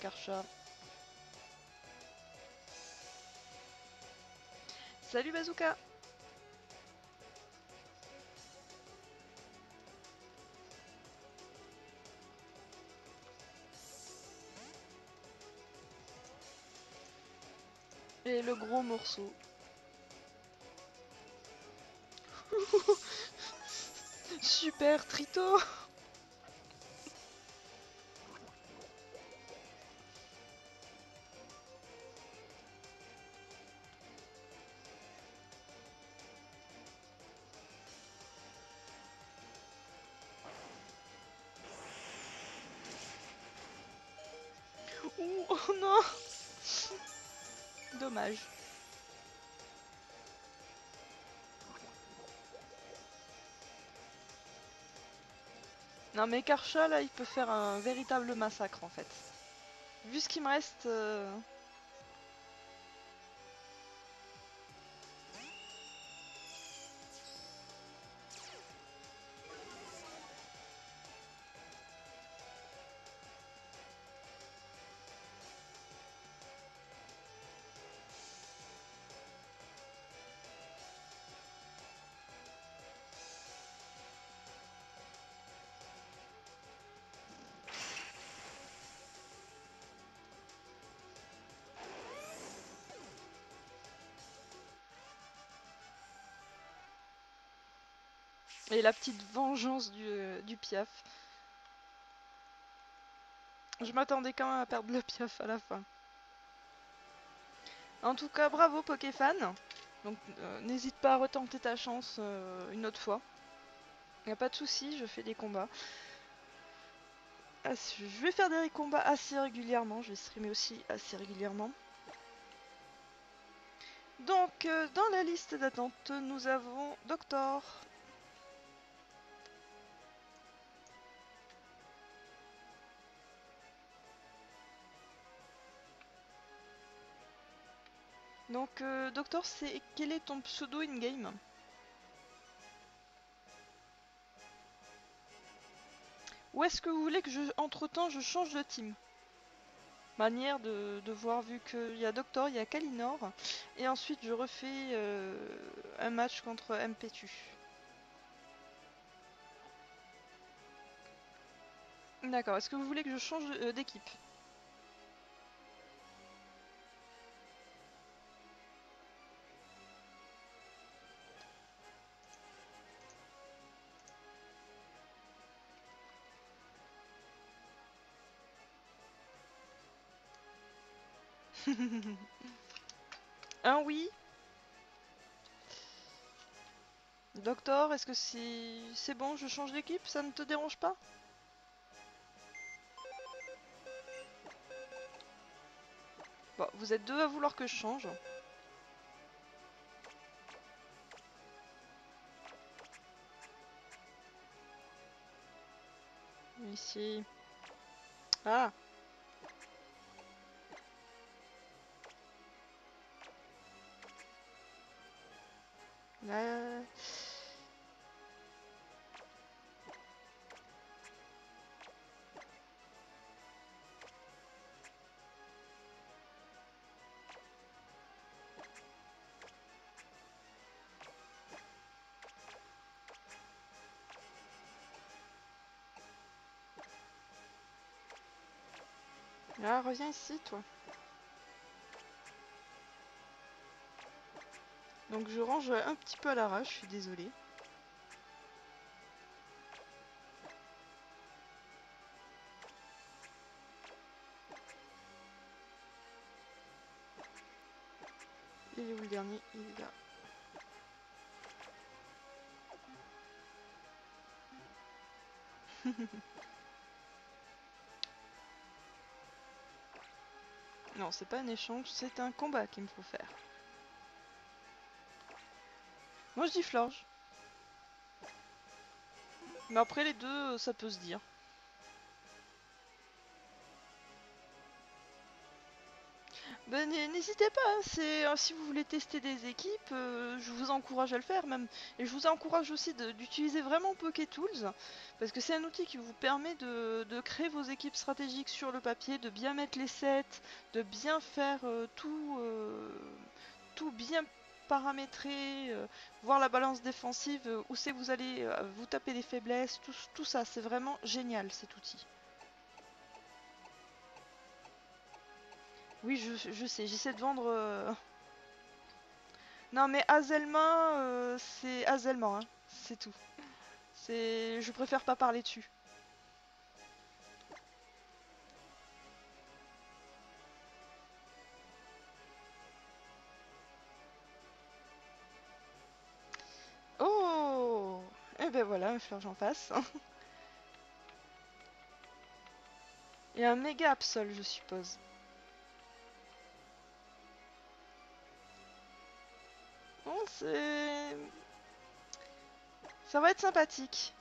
Karcha. Salut Bazooka. Et le gros morceau. Super Trito. Ouh, oh non. Dommage. Non mais Karcha là il peut faire un véritable massacre en fait. Vu ce qu'il me reste... Et la petite vengeance du Piaf. Je m'attendais quand même à perdre le Piaf à la fin. En tout cas, bravo Pokéfan. Donc n'hésite pas à retenter ta chance une autre fois. Y a pas de souci, je fais des combats. Je vais faire des combats assez régulièrement, je vais streamer aussi assez régulièrement. Donc dans la liste d'attente, nous avons Doctor. Donc Doctor, quel est ton pseudo in-game? Ou est-ce que vous voulez que entre-temps je change de team? Manière de voir, vu qu'il y a Doctor, il y a Kalinor, et ensuite je refais un match contre MPTU. D'accord, est-ce que vous voulez que je change d'équipe? Un oui. Doctor, est-ce que c'est bon, je change d'équipe? Ça ne te dérange pas? Bon, vous êtes deux à vouloir que je change. Ici. Ah! Là... Là, reviens ici, toi. Donc je range un petit peu à l'arrache, je suis désolée. Il est où le dernier? Il est là. Non, c'est pas un échange, c'est un combat qu'il me faut faire. Moi je dis Florge. Mais après les deux, ça peut se dire. Ben, n'hésitez pas, hein, si vous voulez tester des équipes, je vous encourage à le faire même. Et je vous encourage aussi d'utiliser vraiment PokéTools, parce que c'est un outil qui vous permet de créer vos équipes stratégiques sur le papier, de bien mettre les sets, de bien faire tout bien paramétrer, voir la balance défensive, où c'est que vous allez vous taper des faiblesses, tout ça, c'est vraiment génial cet outil. Oui, je sais, j'essaie de vendre... Non mais Azelma, c'est Azelma, hein, c'est tout. Je préfère pas parler dessus. Oh! Et ben voilà, fleur j'en passe. Et un méga Absol, je suppose. Bon, c'est... Ça va être sympathique.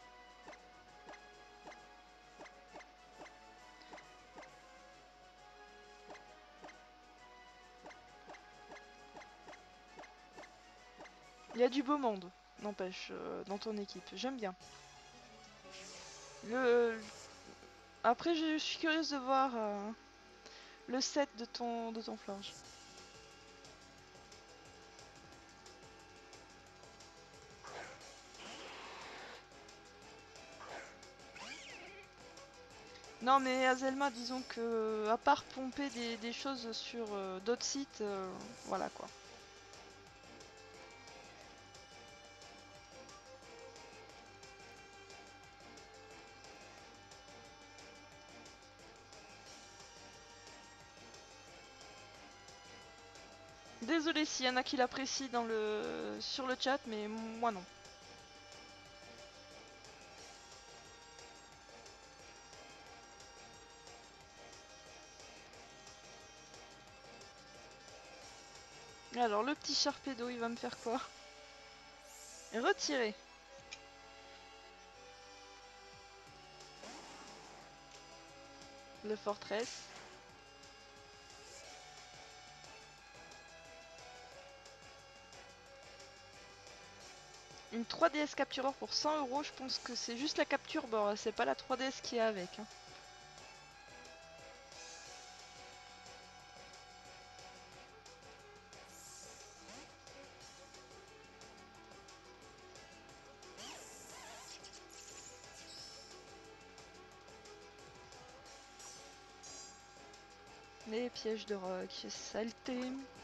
Il y a du beau monde, n'empêche, dans ton équipe. J'aime bien. Le... Après, je suis curieuse de voir le set de ton Florge. Non mais Azelma, disons que à part pomper des choses sur d'autres sites, voilà quoi. Désolé s'il y en a qui l'apprécient sur le chat, mais moi non. Alors le petit Sharpedo, il va me faire quoi? Retirer. Le Fortress. Une 3DS Captureur pour 100 €, je pense que c'est juste la capture, bon, c'est pas la 3DS qui est avec. Hein. Les pièges de rock, saleté.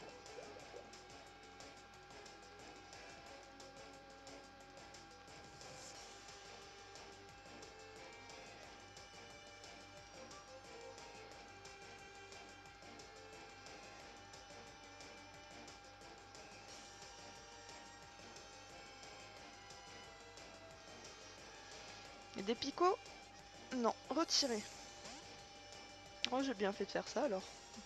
Et des picots? Non, retirer. Oh, j'ai bien fait de faire ça alors.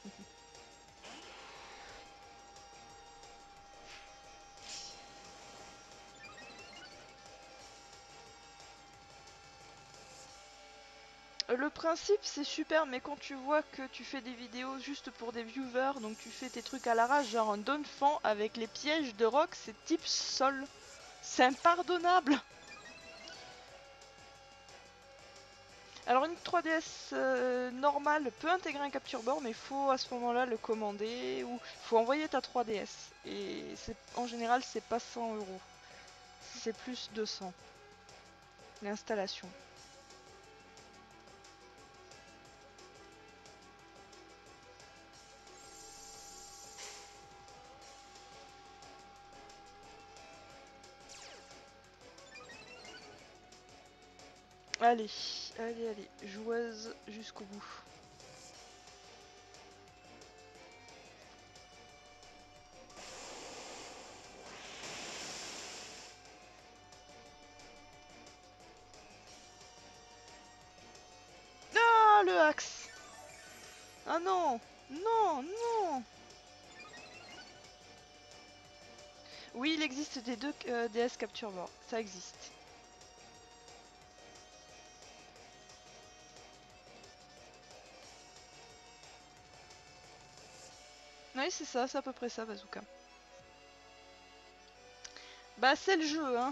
Le principe c'est super, mais quand tu vois que tu fais des vidéos juste pour des viewers, donc tu fais tes trucs à l'arrache, genre un Donphan avec les pièges de rock, c'est type sol. C'est impardonnable. Alors une 3DS normale peut intégrer un capture board, mais il faut à ce moment-là le commander ou faut envoyer ta 3DS. Et en général c'est pas 100 €, c'est plus 200 l'installation. Allez, allez, joueuse jusqu'au bout. Ah, le axe. Ah non, non, non. Oui, il existe des deux DS Capture Board, ça existe. Oui, c'est ça, c'est à peu près ça, Bazooka. Bah, c'est le jeu, hein.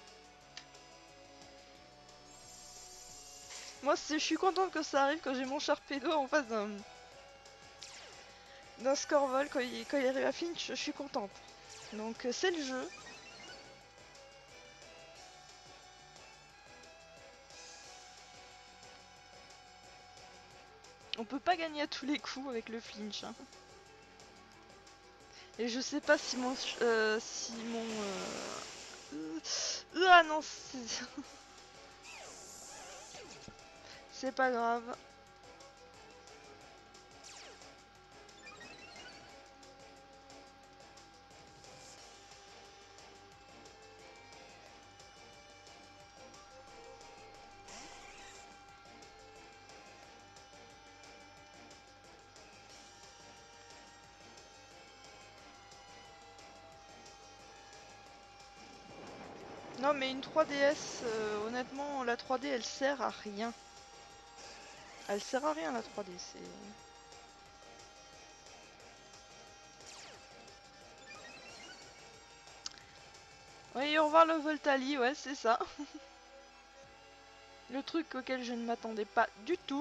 Moi, je suis contente que ça arrive quand j'ai mon Sharpedo en face d'un Scorvol. Quand il arrive à Finch, je suis contente. Donc, c'est le jeu. On peut pas gagner à tous les coups avec le flinch. Hein. Et je sais pas si mon... Ah non, c'est pas grave. Non mais une 3DS, honnêtement, la 3D elle sert à rien. Elle sert à rien la 3D, c'est... Oui, au revoir le Voltali, ouais, c'est ça. Le truc auquel je ne m'attendais pas du tout.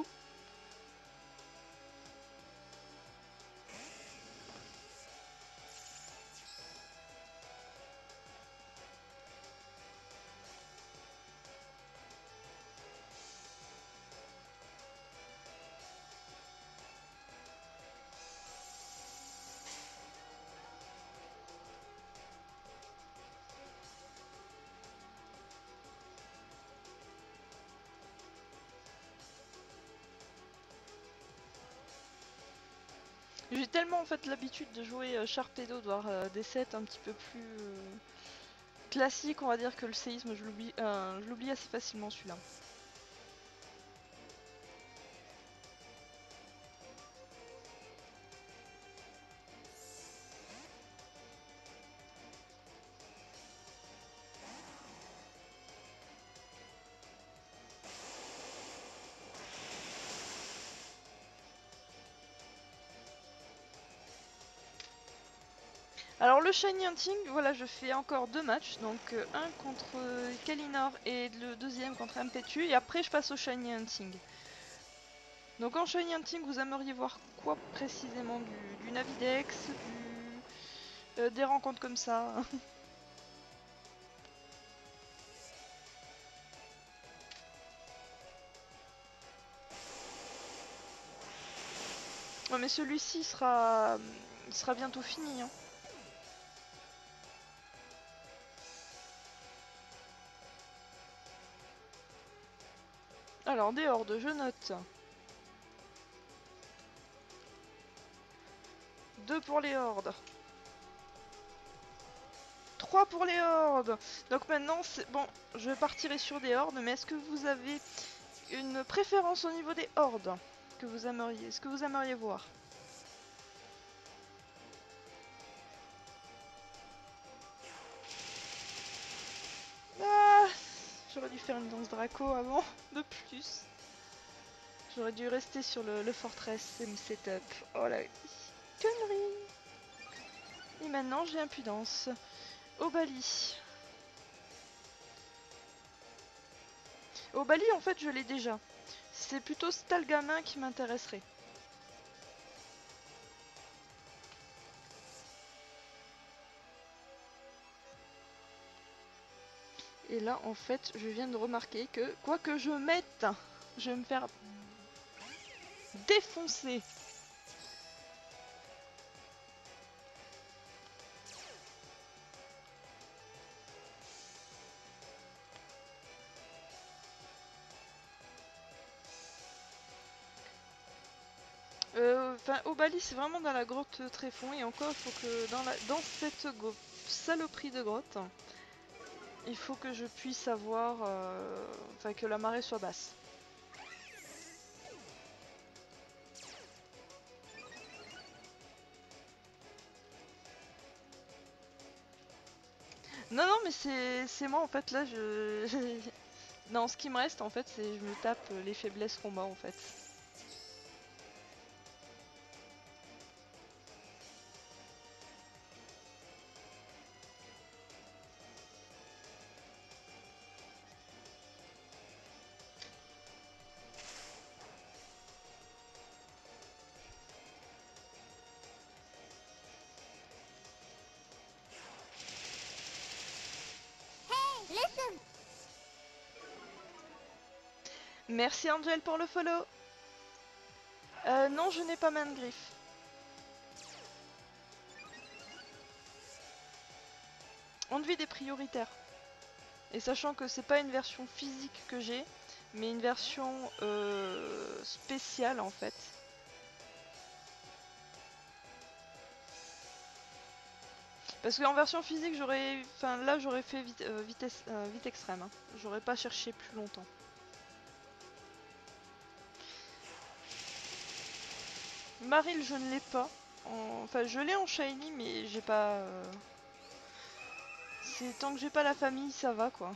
J'ai tellement en fait l'habitude de jouer Sharpedo, de voir des sets un petit peu plus classiques, on va dire, que le séisme, je l'oublie assez facilement celui-là. Alors le Shiny Hunting, voilà, je fais encore 2 matchs, donc un contre Kalinor et le deuxième contre Impetu, et après je passe au Shiny Hunting. Donc en Shiny Hunting, vous aimeriez voir quoi précisément? Du Navidex, des rencontres comme ça? Ouais, mais celui-ci sera bientôt fini. Hein. Alors des hordes, je note. 2 pour les hordes. 3 pour les hordes. Donc maintenant, c'est bon, je partirai sur des hordes, mais est-ce que vous avez une préférence au niveau des hordes que vous aimeriez? Est-ce que vous aimeriez voir? Ah, j'aurais dû faire une danse Draco avant, de plus. J'aurais dû rester sur le Fortress setup. Oh la connerie. Et maintenant, j'ai impudence. Obali. Obali, en fait, je l'ai déjà. C'est plutôt Stalgamin qui m'intéresserait. Et là, en fait, je viens de remarquer que, quoi que je mette, je vais me faire défoncer. Enfin, Obali, c'est vraiment dans la grotte Tréfond. Et encore, il faut que dans cette saloperie de grotte, il faut que je puisse avoir... Enfin, que la marée soit basse. Non, non, mais c'est moi, en fait, là, Non, ce qui me reste, en fait, c'est je me tape les faiblesses combat, en fait. Merci Angel pour le follow. Non, je n'ai pas main de griffe. Enduit des prioritaires. Et sachant que c'est pas une version physique que j'ai, mais une version spéciale en fait. Parce qu'en version physique, j'aurais, enfin là, j'aurais fait vite extrême. Hein. J'aurais pas cherché plus longtemps. Maril, je ne l'ai pas. Enfin, je l'ai en shiny, mais j'ai pas. C'est tant que j'ai pas la famille, ça va quoi.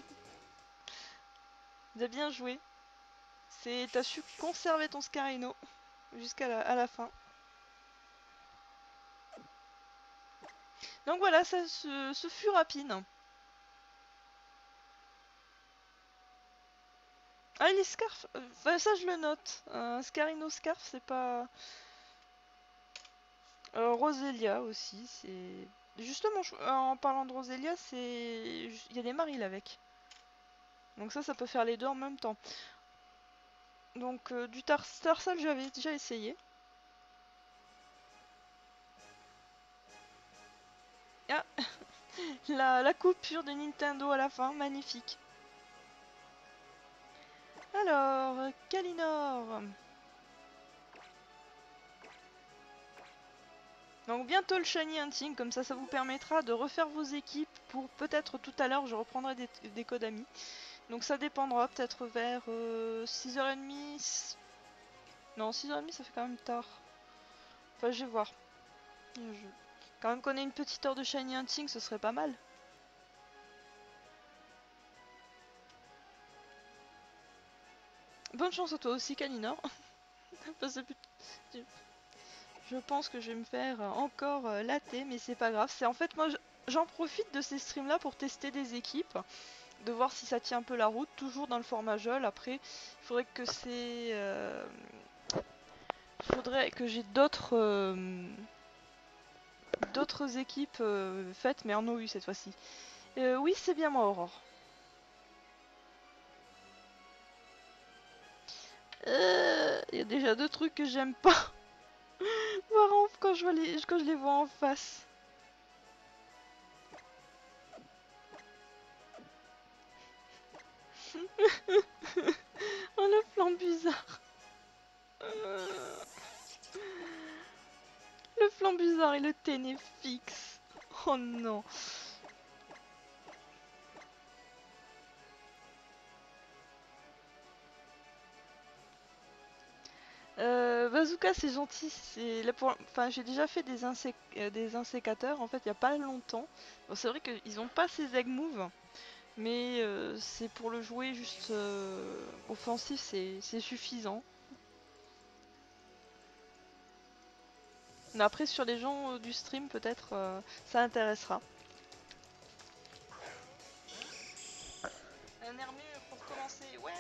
T'as bien joué. T'as su conserver ton Scarino jusqu'à la fin. Donc voilà, ce fut rapide. Ah, les scarfs, ça je le note. Scarino Scarf, c'est pas. Roselia aussi, c'est. Justement, en parlant de Roselia, c'est. Il y a des Marils avec. Donc ça peut faire les deux en même temps. Donc du Tarsal, j'avais déjà essayé. Ah, la coupure de Nintendo à la fin, magnifique. Alors, Kalinor. Donc bientôt le Shiny Hunting, comme ça vous permettra de refaire vos équipes pour peut-être tout à l'heure je reprendrai des codes amis. Donc ça dépendra peut-être vers 6h30. Non, 6h30 ça fait quand même tard. Enfin je vais voir. Quand même qu'on ait une petite heure de Shiny Hunting, ce serait pas mal. Bonne chance à toi aussi Kalinor. Je pense que je vais me faire encore latter, mais c'est pas grave. C'est en fait moi j'en profite de ces streams là pour tester des équipes, de voir si ça tient un peu la route, toujours dans le format jeul. Après, il faudrait que faudrait que j'ai d'autres équipes faites, mais en OU cette fois-ci. Oui, c'est bien moi, Aurore. Il y a déjà deux trucs que j'aime pas voir quand je les vois en face. Oh, le Flambuzard. Le Flambuzard et le Ténéfix. Oh non. Bazooka c'est gentil, enfin, j'ai déjà fait des insécateurs en fait il y a pas longtemps. Bon, c'est vrai qu'ils ont pas ces egg moves, mais c'est pour le jouer juste offensif, c'est suffisant. Mais après sur les gens du stream peut-être ça intéressera. Un armure pour commencer, ouais.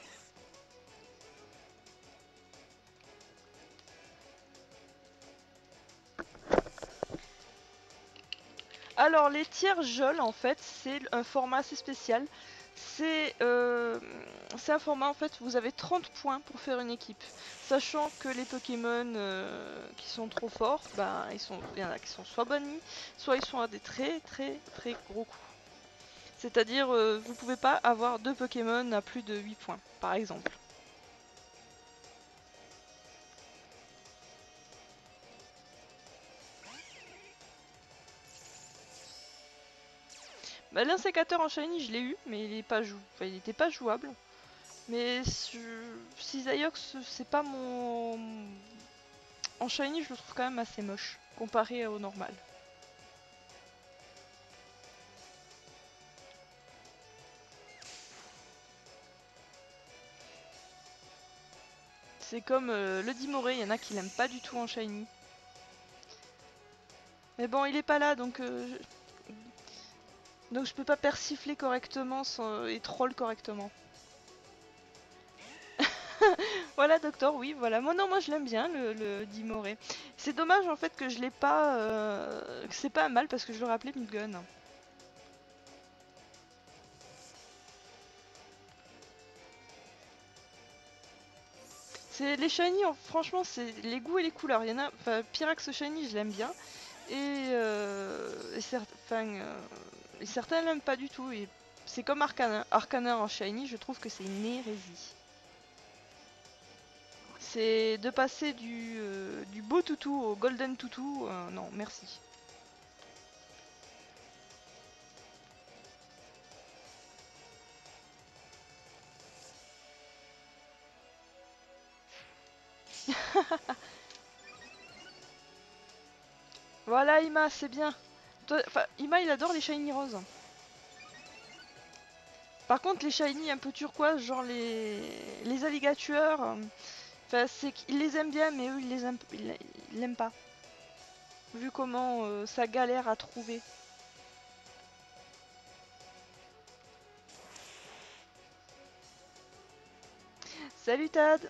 Alors les tiers geôles en fait c'est un format assez spécial. C'est un format en fait vous avez 30 points pour faire une équipe. Sachant que les Pokémon qui sont trop forts, bah, il y en a qui sont soit bannis, soit ils sont à des très gros coups. C'est-à-dire vous pouvez pas avoir deux Pokémon à plus de 8 points par exemple. Bah, l'insécateur en shiny je l'ai eu mais il était pas jouable. Mais Cisaiox c'est pas mon... En shiny, je le trouve quand même assez moche, comparé au normal. C'est comme le Dimoré, il y en a qui l'aiment pas du tout en shiny. Mais bon, il est pas là, donc je peux pas persifler correctement et troll correctement. Voilà, docteur, oui, voilà. Moi, non, moi je l'aime bien, le Dimoré. C'est dommage en fait que je l'ai pas... que c'est pas mal parce que je l'aurais appelé Midgun. C'est les shiny, franchement, c'est les goûts et les couleurs. Il y en a, enfin, Pyrax shiny, je l'aime bien, et certains l'aiment pas du tout. Et c'est comme Arcana. Arcana en shiny, je trouve que c'est une hérésie. C'est de passer du beau toutou au golden toutou. Non, merci. Voilà, Ima, c'est bien. Enfin, Ima, il adore les shiny roses. Par contre, les shiny un peu turquoise, genre les alligatures, enfin, c'est qu'ils les aiment bien, mais eux, ils l'aiment pas. Vu comment ça galère à trouver. Salut Tad.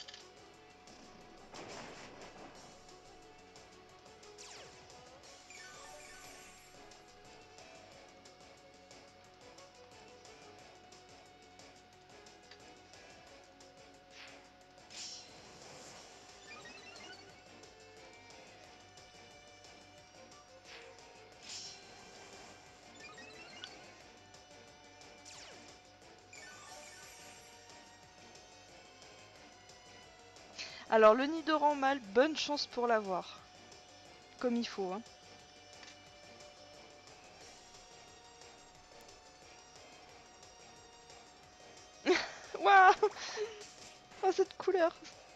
Alors, le Nidoran mâle, bonne chance pour l'avoir. Comme il faut, hein. Waouh. Oh, cette couleur.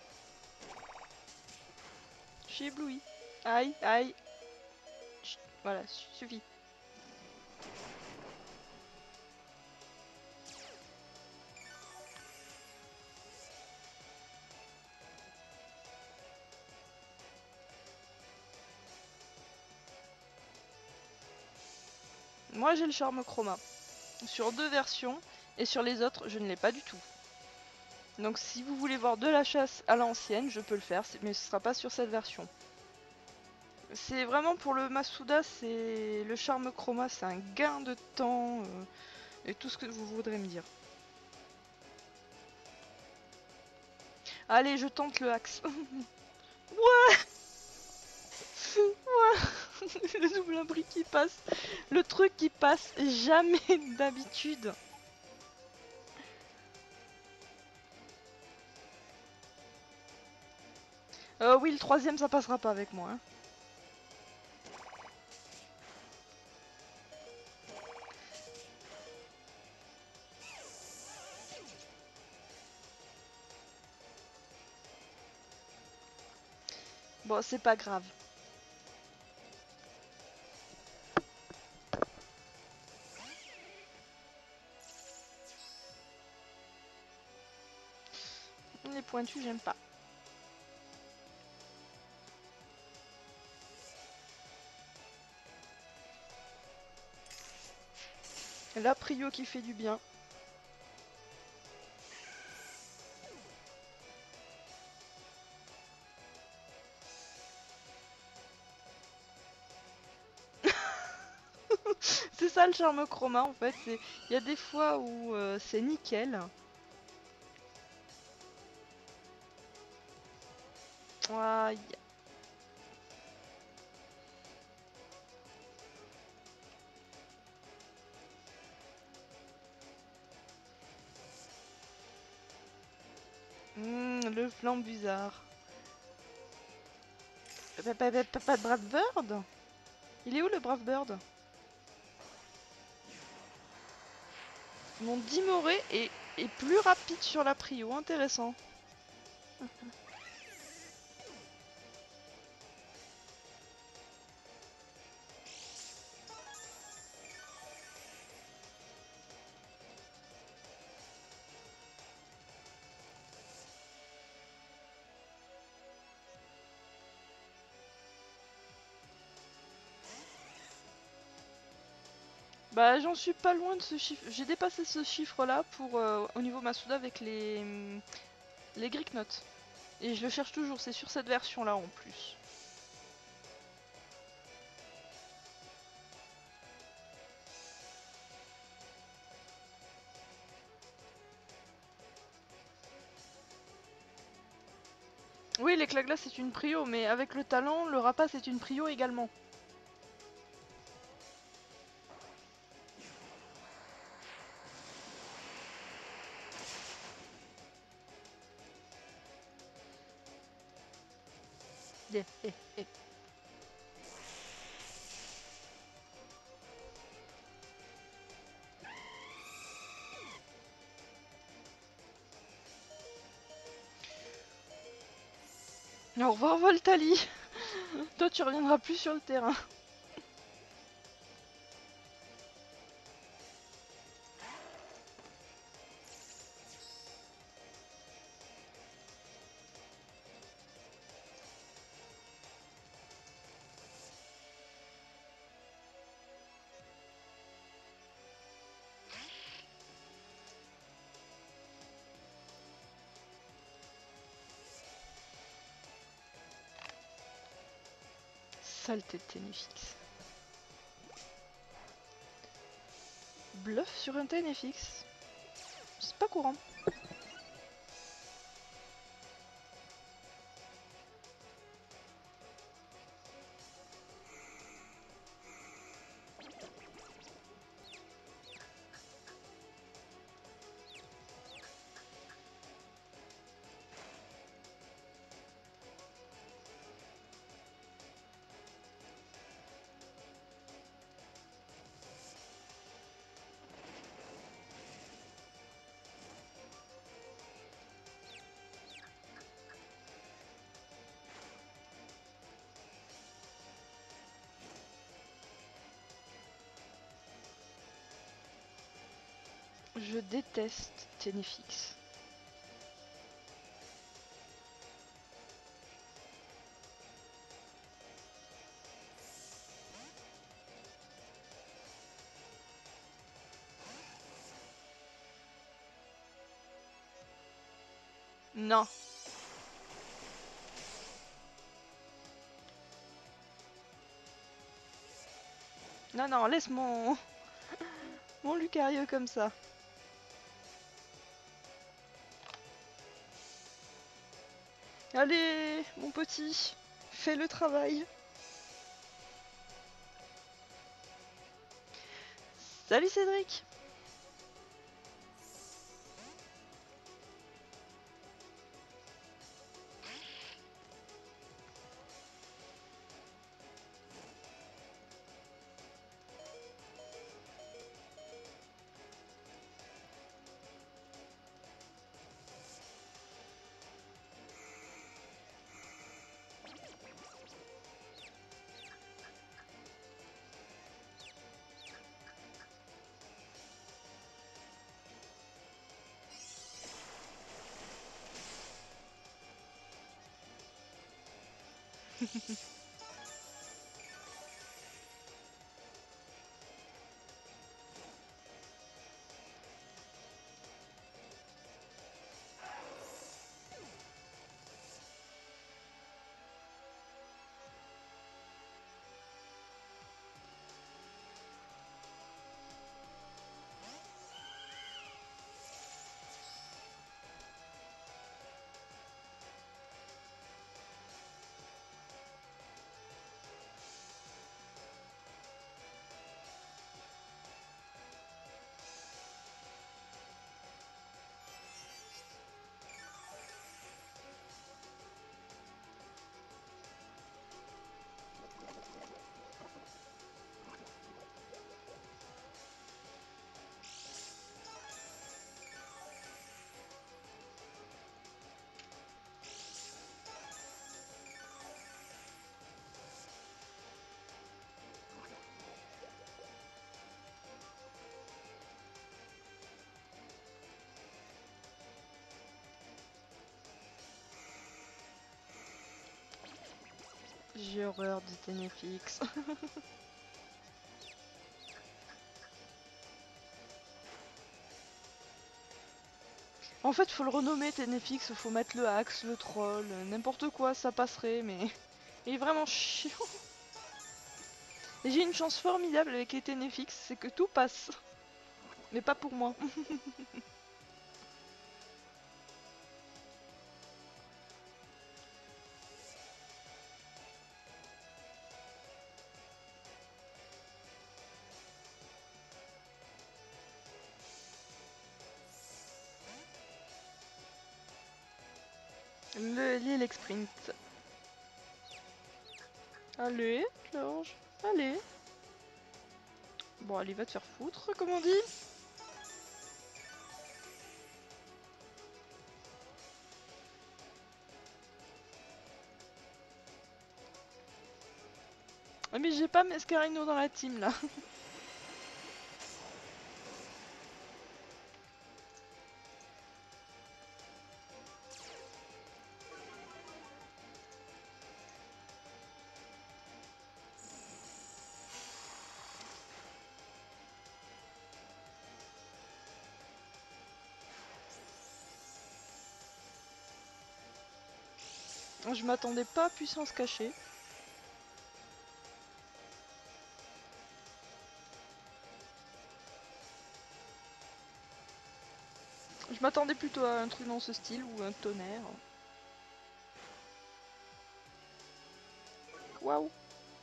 Je suis éblouie. Aïe, aïe. Chut, voilà, suffit. Moi, j'ai le charme chroma. Sur 2 versions, et sur les autres, je ne l'ai pas du tout. Donc si vous voulez voir de la chasse à l'ancienne, je peux le faire, mais ce sera pas sur cette version. C'est vraiment pour le Masuda, c'est le charme chroma, c'est un gain de temps et tout ce que vous voudrez me dire. Allez, je tente le axe. Ouais. Ouais. Le double abri qui passe. Le truc qui passe jamais d'habitude. Oui, le troisième ça passera pas avec moi. Hein. Bon, c'est pas grave. Les pointus, j'aime pas. La prio qui fait du bien. C'est ça le charme chroma en fait. Il y a des fois où c'est nickel. Aïe. Le flanc bizarre. Pas de Brave Bird? Il est où le Brave Bird? Mon Dimoré est plus rapide sur la prio, intéressant. Bah j'en suis pas loin de ce chiffre. J'ai dépassé ce chiffre là pour au niveau Masuda avec les Greek Notes. Et je le cherche toujours, c'est sur cette version là en plus. Oui, l'éclat glace c'est une prio, mais avec le talent, le rapace c'est une prio également. Yeah, eh, eh. Au revoir Voltali. Toi tu reviendras plus sur le terrain. Saleté de Ténéfix. Bluff sur un Ténéfix. C'est pas courant. Je déteste Ténéfix. Non. Non, non, laisse mon Lucario comme ça. Allez, mon petit, fais le travail. Salut Cédric. J'ai horreur de Ténéfix. En fait, faut le renommer Ténéfix, faut mettre le axe, le troll, n'importe quoi, ça passerait, mais il est vraiment chiant. Et j'ai une chance formidable avec les Ténéfix, c'est que tout passe. Mais pas pour moi. L'Elec Sprint. Allez, Florge, allez. Bon, allez, va te faire foutre, comme on dit. Ah, mais j'ai pas Mescarino dans la team, là. Je m'attendais pas à puissance cachée. Je m'attendais plutôt à un truc dans ce style ou un tonnerre. Waouh.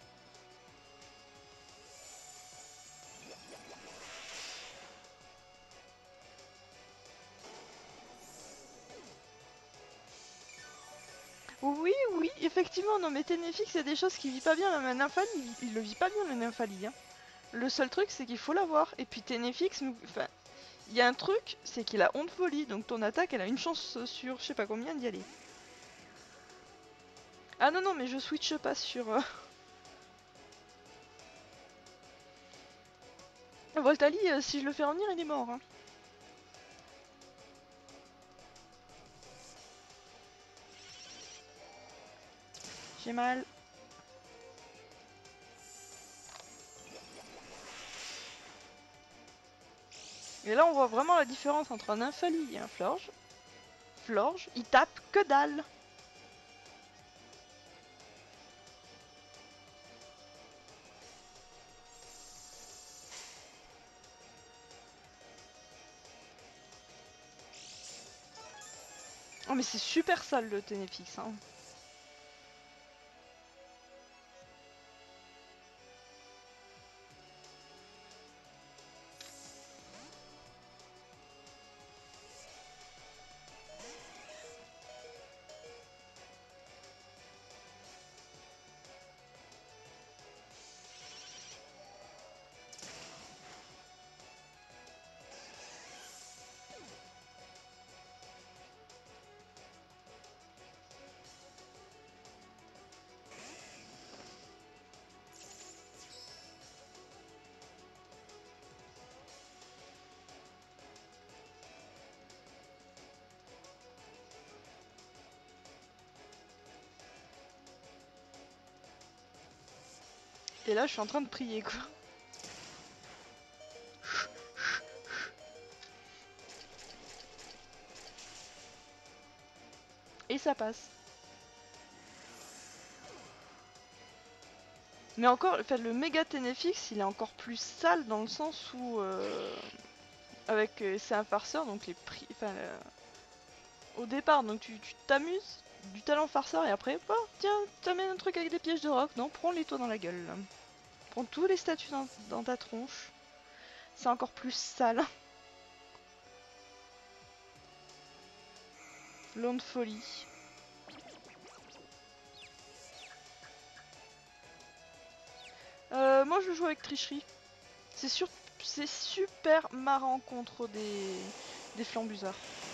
Oui, oui, effectivement, non mais Ténéfix, il y a des choses qui vivent pas bien, la Nymphali, il le vit pas bien le Nymphali. Hein. Le seul truc, c'est qu'il faut l'avoir. Et puis Ténéfix, enfin, il y a un truc, c'est qu'il a honte folie, donc ton attaque, elle a une chance sur je sais pas combien d'y aller. Ah non, non, mais je switch pas sur... Voltali, si je le fais revenir, il est mort. Hein. J'ai mal. Et là, on voit vraiment la différence entre un Nymphali et un Florge. Florge, il tape que dalle. Oh mais c'est super sale le Ténéfix. Hein. Et là, je suis en train de prier quoi. Et ça passe. Mais encore, enfin, le méga Ténéfix, il est encore plus sale dans le sens où, avec, c'est un farceur, donc les prix, enfin, au départ, donc tu t'amuses du talent farceur et après, oh tiens, t'amènes un truc avec des pièges de roc, non, prends-les toi dans la gueule. Là. Prends tous les statues dans ta tronche. C'est encore plus sale. Londe folie. Moi je joue avec tricherie. C'est super marrant contre des flambusards.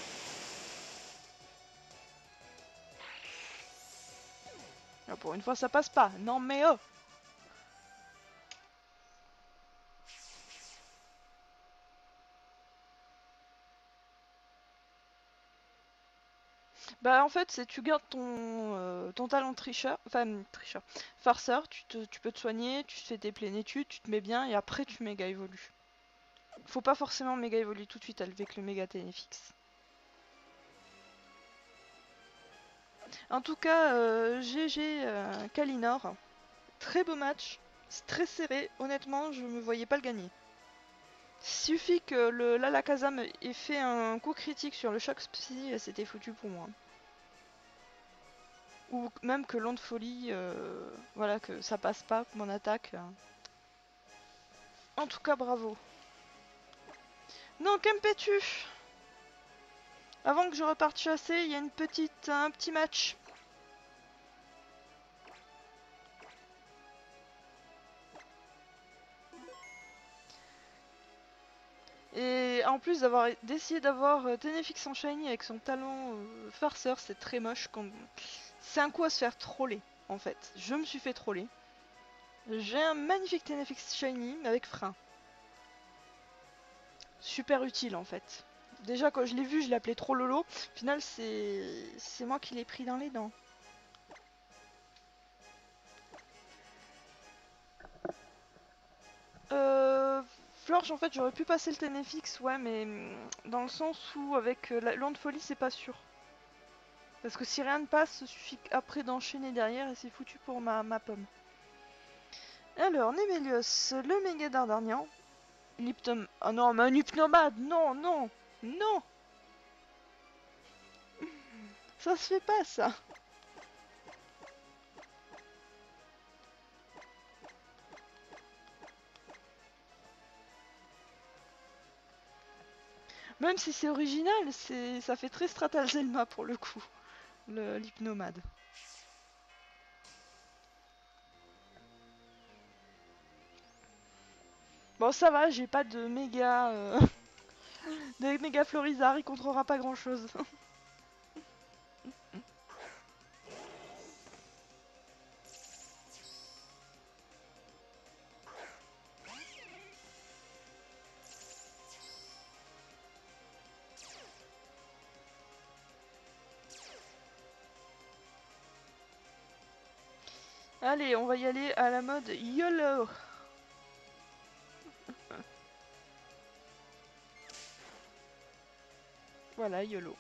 Ah, pour une fois ça passe pas. Non mais oh. Bah en fait c'est tu gardes ton talent tricheur, enfin tricheur, farceur, tu peux te soigner, tu te fais tes plénitudes, tu te mets bien et après tu méga évolues. Faut pas forcément méga évoluer tout de suite avec le méga Ténéfix. En tout cas, GG Kalinor, très beau match, c'est très serré, honnêtement je me voyais pas le gagner. Suffit que l'Alakazam ait fait un coup critique sur le choc psy, c'était foutu pour moi. Ou même que l'onde folie, voilà, que ça passe pas, mon attaque. En tout cas, bravo. Non, qu'aimes-tu? Avant que je reparte chasser, il y a un petit match. Et en plus d'essayer d'avoir Tenefix en shiny avec son talent farceur, c'est très moche. C'est un coup à se faire troller en fait. Je me suis fait troller. J'ai un magnifique Tenefix shiny mais avec frein. Super utile en fait. Déjà quand je l'ai vu, je l'ai appelé trop lolo. Au final, c'est moi qui l'ai pris dans les dents. Florge, en fait, j'aurais pu passer le Tenefix, ouais, mais dans le sens où avec la Lande Folie, c'est pas sûr. Parce que si rien ne passe, il suffit après d'enchaîner derrière et c'est foutu pour ma pomme. Alors, Némélios, le méga Dardarnian. Liptom. Oh non, mais un hypnomade. Non, non, non. Ça se fait pas, ça. Même si c'est original, ça fait très Stratal Zelma pour le coup. L'hypnomade. Bon, ça va, j'ai pas de méga... de méga Florizard, il contrera pas grand chose. Allez, on va y aller à la mode YOLO. Voilà, YOLO.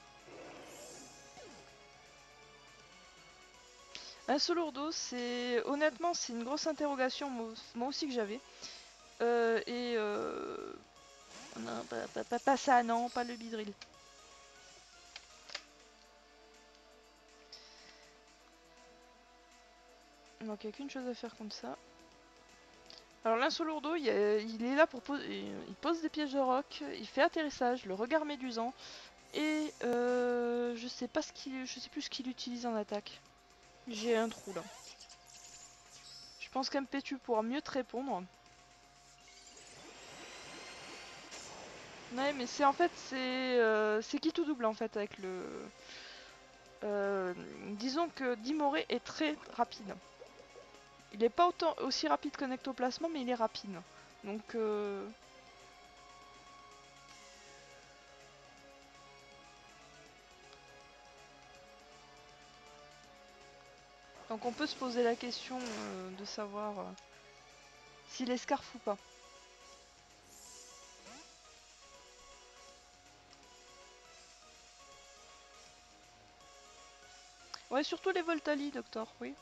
Un Solourdo, honnêtement, c'est une grosse interrogation, moi aussi que j'avais. Non, pas ça, non, pas le bidrill. Donc il n'y a qu'une chose à faire contre ça. Alors l'insolourdo, il est là pour poser. Il pose des pièges de roc, il fait atterrissage, le regard médusant. Et je sais pas je sais plus ce qu'il utilise en attaque. J'ai un trou là. Je pense qu'Ampetu pourra mieux te répondre. Ouais, mais c'est en fait c'est qui tout double en fait avec le. Disons que Dimoré est très rapide. Il n'est pas aussi rapide qu'un ectoplasma, mais il est rapide. Donc donc on peut se poser la question de savoir s'il est scarf ou pas. Ouais, surtout les Voltali, docteur, oui.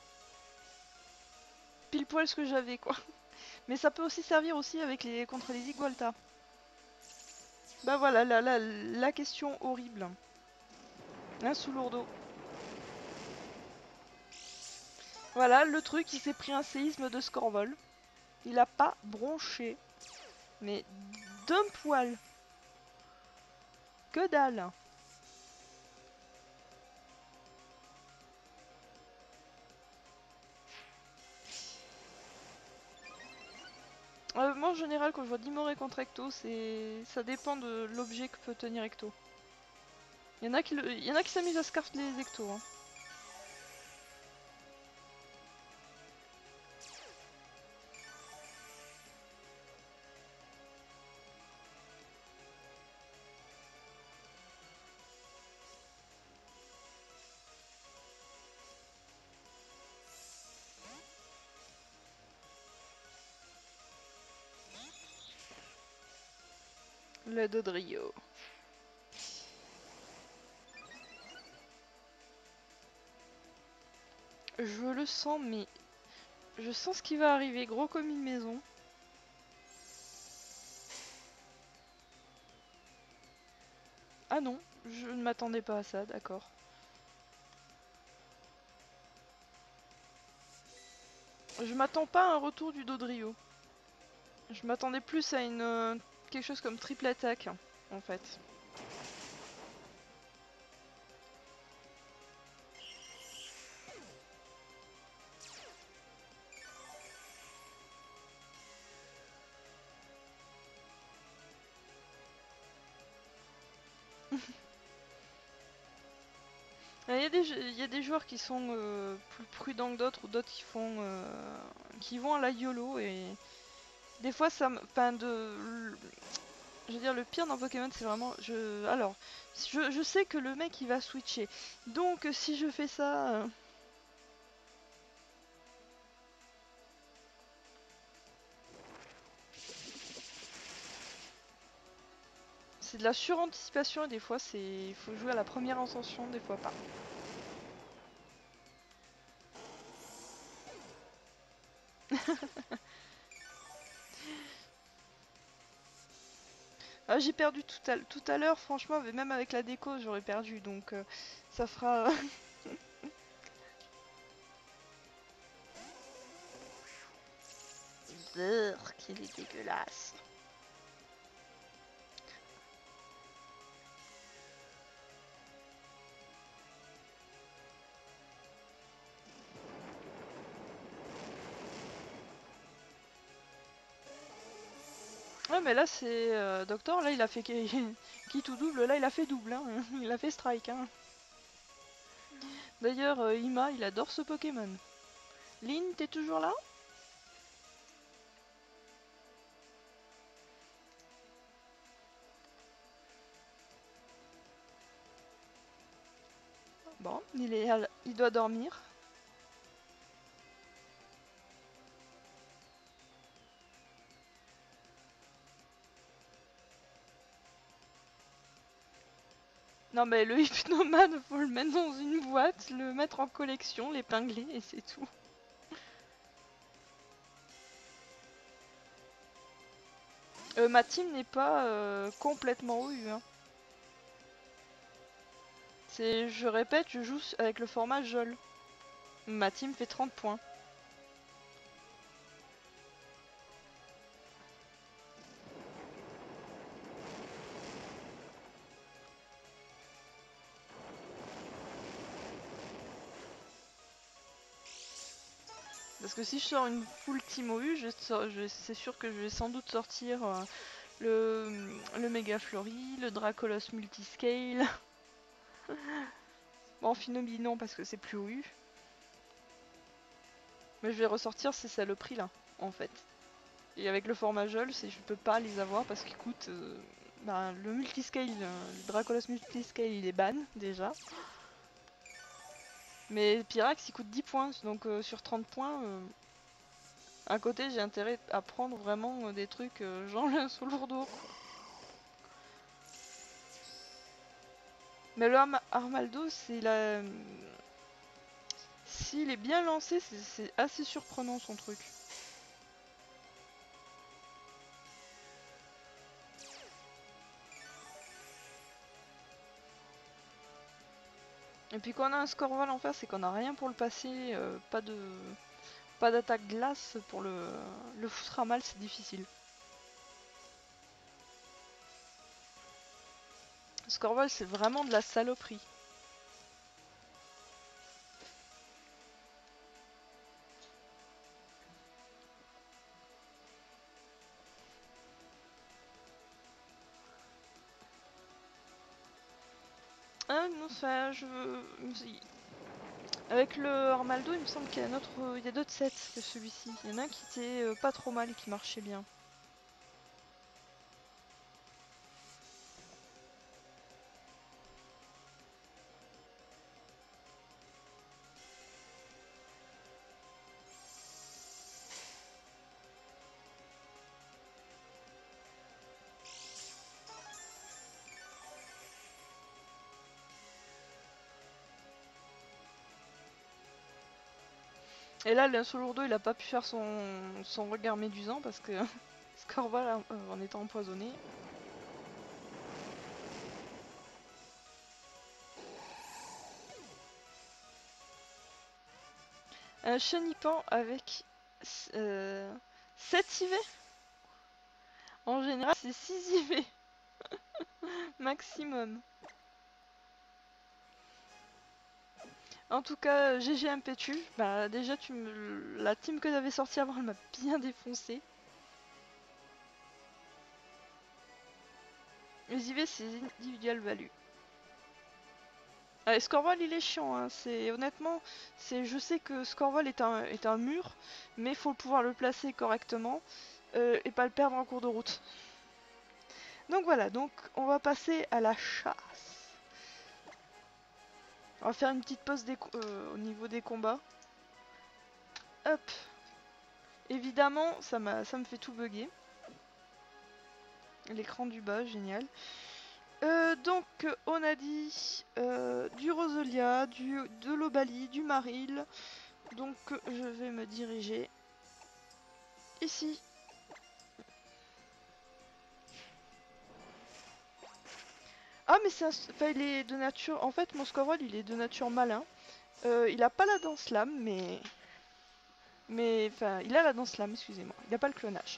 Pile poil ce que j'avais, quoi. Mais ça peut aussi servir aussi contre les Igualta. Bah voilà, la question horrible. Un sous lourdeau. Voilà, le truc, il s'est pris un séisme de Scorvol. Il a pas bronché. Mais d'un poil. Que dalle. Moi en général quand je vois Dimoré contre Ecto, ça dépend de l'objet que peut tenir Ecto. Il y en a qui s'amusent à scarf les Ectos. Hein. Le Dodrio. Je le sens, mais je sens ce qui va arriver, gros comme une maison. Ah non, je ne m'attendais pas à ça, d'accord. Je m'attends pas à un retour du Dodrio. Je m'attendais plus à quelque chose comme triple attaque, en fait. il y a des joueurs qui sont plus prudents que d'autres, ou d'autres qui vont à la YOLO, et des fois enfin je veux dire, le pire dans Pokémon, c'est vraiment, alors, je sais que le mec il va switcher, donc si je fais ça, c'est de la suranticipation, et des fois il faut jouer à la première intention, des fois pas. Ah, j'ai perdu tout à l'heure, franchement, mais même avec la déco, j'aurais perdu, donc ça fera... Brrr, qu'il est dégueulasse. Ouais, mais là, c'est... Docteur, là, il a fait qui tout double, là, il a fait double, hein. Il a fait strike, hein. D'ailleurs, Ima, il adore ce Pokémon. Lynn, t'es toujours là? Bon, il doit dormir. Non mais le hypnomane, faut le mettre dans une boîte, le mettre en collection, l'épingler et c'est tout. Ma team n'est pas complètement OU, hein. Je répète, je joue avec le format JOL. Ma team fait 30 points. Parce que si je sors une full team OU, c'est sûr que je vais sans doute sortir le Mega Flurry, le Dracolos Multiscale. Bon, Phinobi non parce que c'est plus OU. Mais je vais ressortir ces saloperies là, en fait. Et avec le format JOL, je peux pas les avoir parce qu'ils coûtent... le multiscale, le Dracolos Multiscale il est ban déjà. Mais Pyrax il coûte 10 points, donc sur 30 points, à côté j'ai intérêt à prendre vraiment des trucs genre le Solourdo. Mais le Armaldo, c'est la... S'il est bien lancé, c'est assez surprenant son truc. Et puis quand on a un Scorval en face, c'est qu'on a rien pour le passer, pas d'attaque glace pour le foutre à mal, c'est difficile. Scorval, c'est vraiment de la saloperie. Ah non, ça, avec le Armaldo, il me semble qu'il y a il y a d'autres sets que celui-ci. Il y en a un qui était pas trop mal et qui marchait bien. Et là, l'Insolurdo, il a pas pu faire son regard médusant parce que Scorval en étant empoisonné. Un chenipan avec 7 IV. En général, c'est 6 IV maximum. En tout cas, GG Impetu, bah déjà la team que j'avais sortie avant, elle m'a bien défoncé. Les IV c'est individual value. Scorval il est chiant, hein. Honnêtement, je sais que Scorval est un mur, mais il faut pouvoir le placer correctement et pas le perdre en cours de route. Donc voilà, donc on va passer à la chasse. On va faire une petite pause au niveau des combats. Hop. Évidemment, ça me fait tout bugger. L'écran du bas, génial. Donc, on a dit du Roselia, de l'Obali, du Maril. Donc, je vais me diriger ici. Ah, mais il est de nature... En fait, mon Scorol, il est de nature malin. Il a pas la danse lame, enfin, il a la danse lame, excusez-moi. Il a pas le clonage.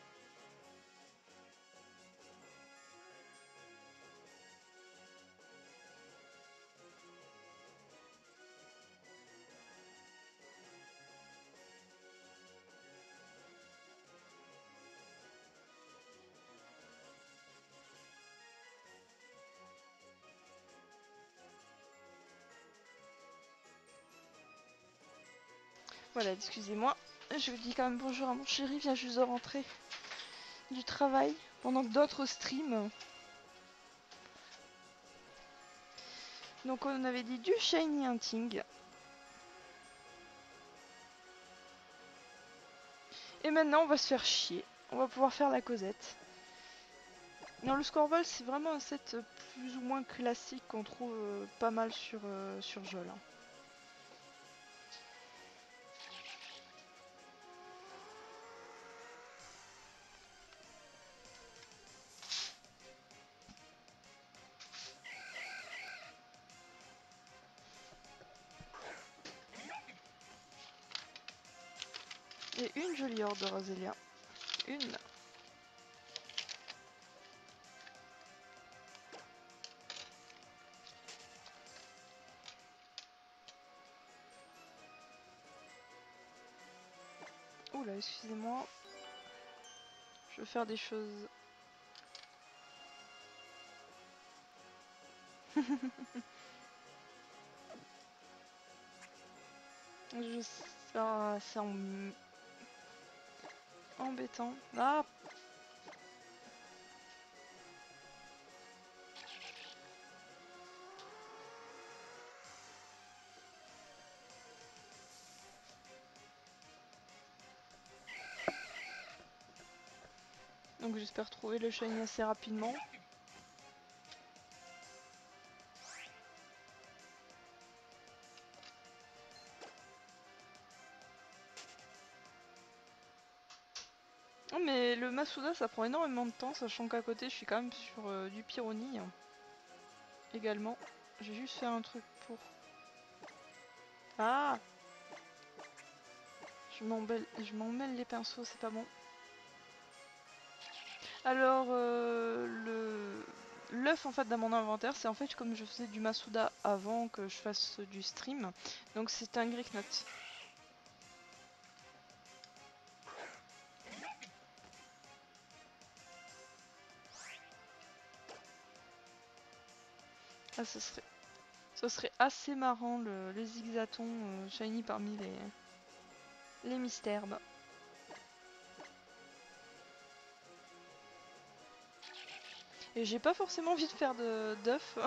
Voilà, excusez-moi. Je dis quand même bonjour à mon chéri, il vient juste de rentrer du travail pendant que d'autres streams. Donc on avait dit du Shiny Hunting. Et maintenant on va se faire chier. On va pouvoir faire la Cosette. Non, le Squirtle c'est vraiment un set plus ou moins classique qu'on trouve pas mal sur Jol. Hein. Et une jolie horde de Roselia. Une. Oula, excusez-moi. Je veux faire des choses. C'est embêtant. Ah. Donc j'espère trouver le shiny assez rapidement. Oh, mais le Masuda ça prend énormément de temps, sachant qu'à côté je suis quand même sur du Pyroni. Hein. Également. Je vais juste faire un truc pour... Ah. Je m'en mêle les pinceaux, c'est pas bon. Alors, l'œuf en fait dans mon inventaire, c'est en fait comme je faisais du Masuda avant que je fasse du stream. Donc c'est un Greeknut. Ah, ça serait assez marrant le zigzaton shiny parmi les mystères. Bah. Et j'ai pas forcément envie de faire d'œuf.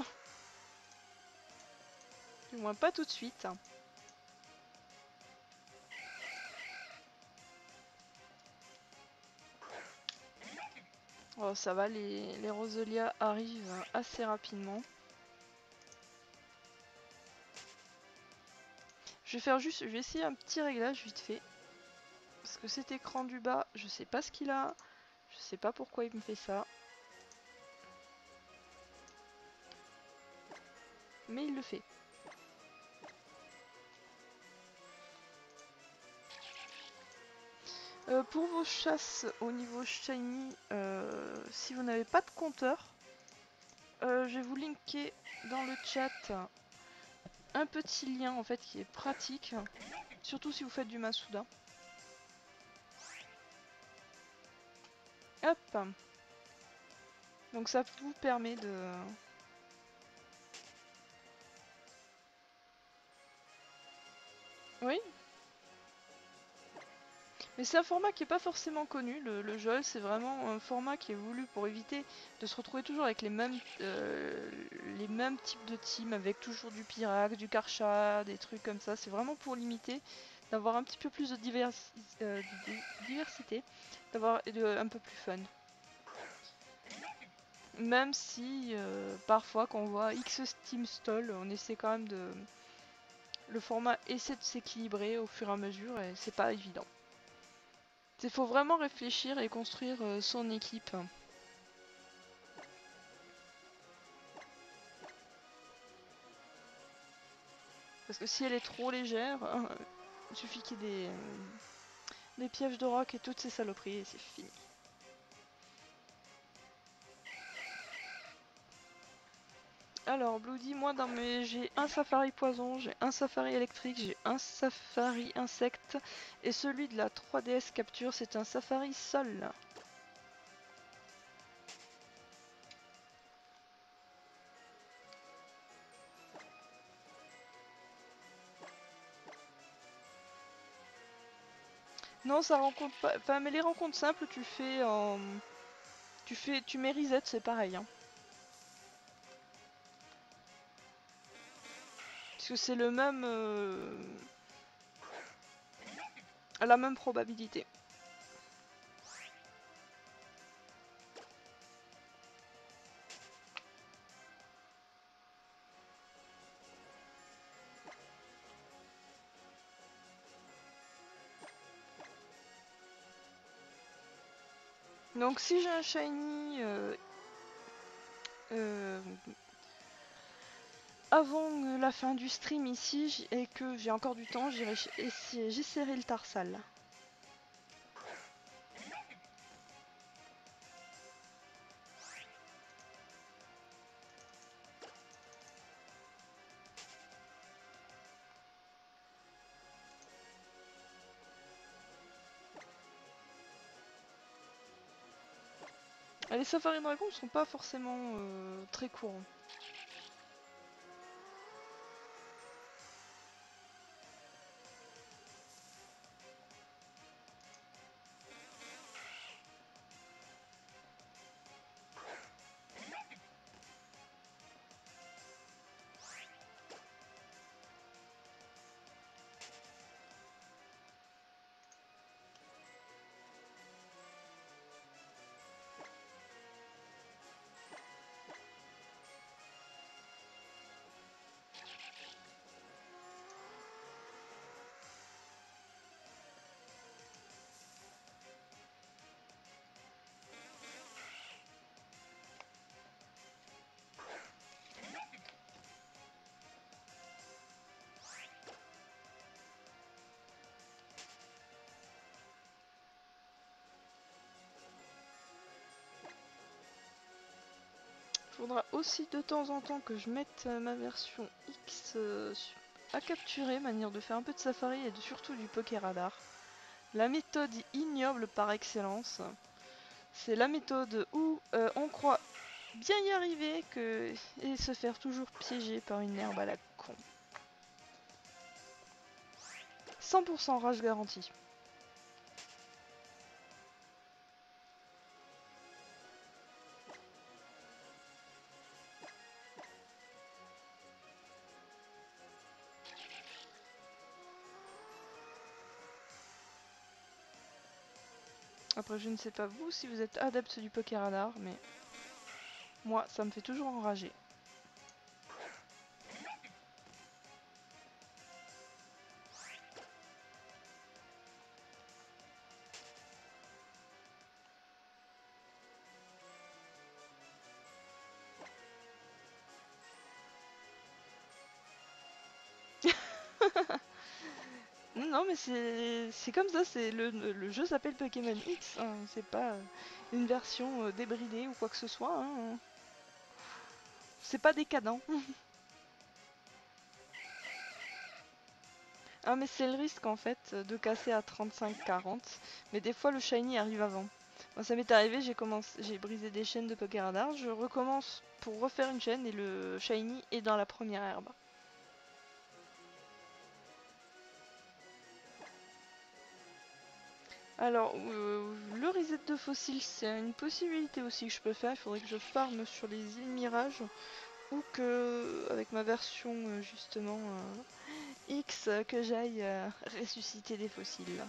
Du moins pas tout de suite. Oh, ça va, les Roselia arrivent assez rapidement. Je vais essayer un petit réglage vite fait. Parce que cet écran du bas, je sais pas ce qu'il a. Je sais pas pourquoi il me fait ça. Mais il le fait. Pour vos chasses au niveau shiny, si vous n'avez pas de compteur, je vais vous linker dans le chat un petit lien en fait qui est pratique, surtout si vous faites du Masuda. Hop. Donc ça vous permet Oui, mais c'est un format qui est pas forcément connu, le JOL, c'est vraiment un format qui est voulu pour éviter de se retrouver toujours avec les mêmes types de teams, avec toujours du Pyrax, du Karcha, des trucs comme ça. C'est vraiment pour limiter, d'avoir un petit peu plus de diversité, d'avoir un peu plus fun. Même si parfois quand on voit X Steam Stall, on essaie quand même de... Le format essaie de s'équilibrer au fur et à mesure et c'est pas évident. Il faut vraiment réfléchir et construire son équipe. Parce que si elle est trop légère, il suffit qu'il y ait des pièges de roc et toutes ces saloperies et c'est fini. Alors, Bloody, moi j'ai un safari poison, j'ai un safari électrique, j'ai un safari insecte et celui de la 3DS capture, c'est un safari sol. Non, ça rencontre pas. Enfin, mais les rencontres simples, tu fais en. Tu mets reset, c'est pareil. Hein. Parce que c'est le même. La même probabilité. Donc, si j'ai un shiny. Euh, avant la fin du stream ici et que j'ai encore du temps, j'essaierai le Tarsal. Les Safari Dragons sont pas forcément très courants. Il faudra aussi de temps en temps que je mette ma version X à capturer, manière de faire un peu de safari et surtout du Pokéradar. La méthode ignoble par excellence. C'est la méthode où on croit bien y arriver et se faire toujours piéger par une herbe à la con. 100% rage garantie. Après, je ne sais pas vous si vous êtes adepte du Pokéradar, mais moi, ça me fait toujours enrager. Non, mais c'est comme ça, le jeu s'appelle Pokémon X, hein, c'est pas une version débridée ou quoi que ce soit. Hein. C'est pas décadent. Ah, mais c'est le risque en fait de casser à 35-40, mais des fois le shiny arrive avant. Moi, ça m'est arrivé, j'ai brisé des chaînes de Pokéradar, je recommence pour refaire une chaîne et le shiny est dans la première herbe. Alors, le reset de fossiles, c'est une possibilité aussi que je peux faire. Il faudrait que je farme sur les îles Mirage ou que, avec ma version justement X, que j'aille ressusciter des fossiles.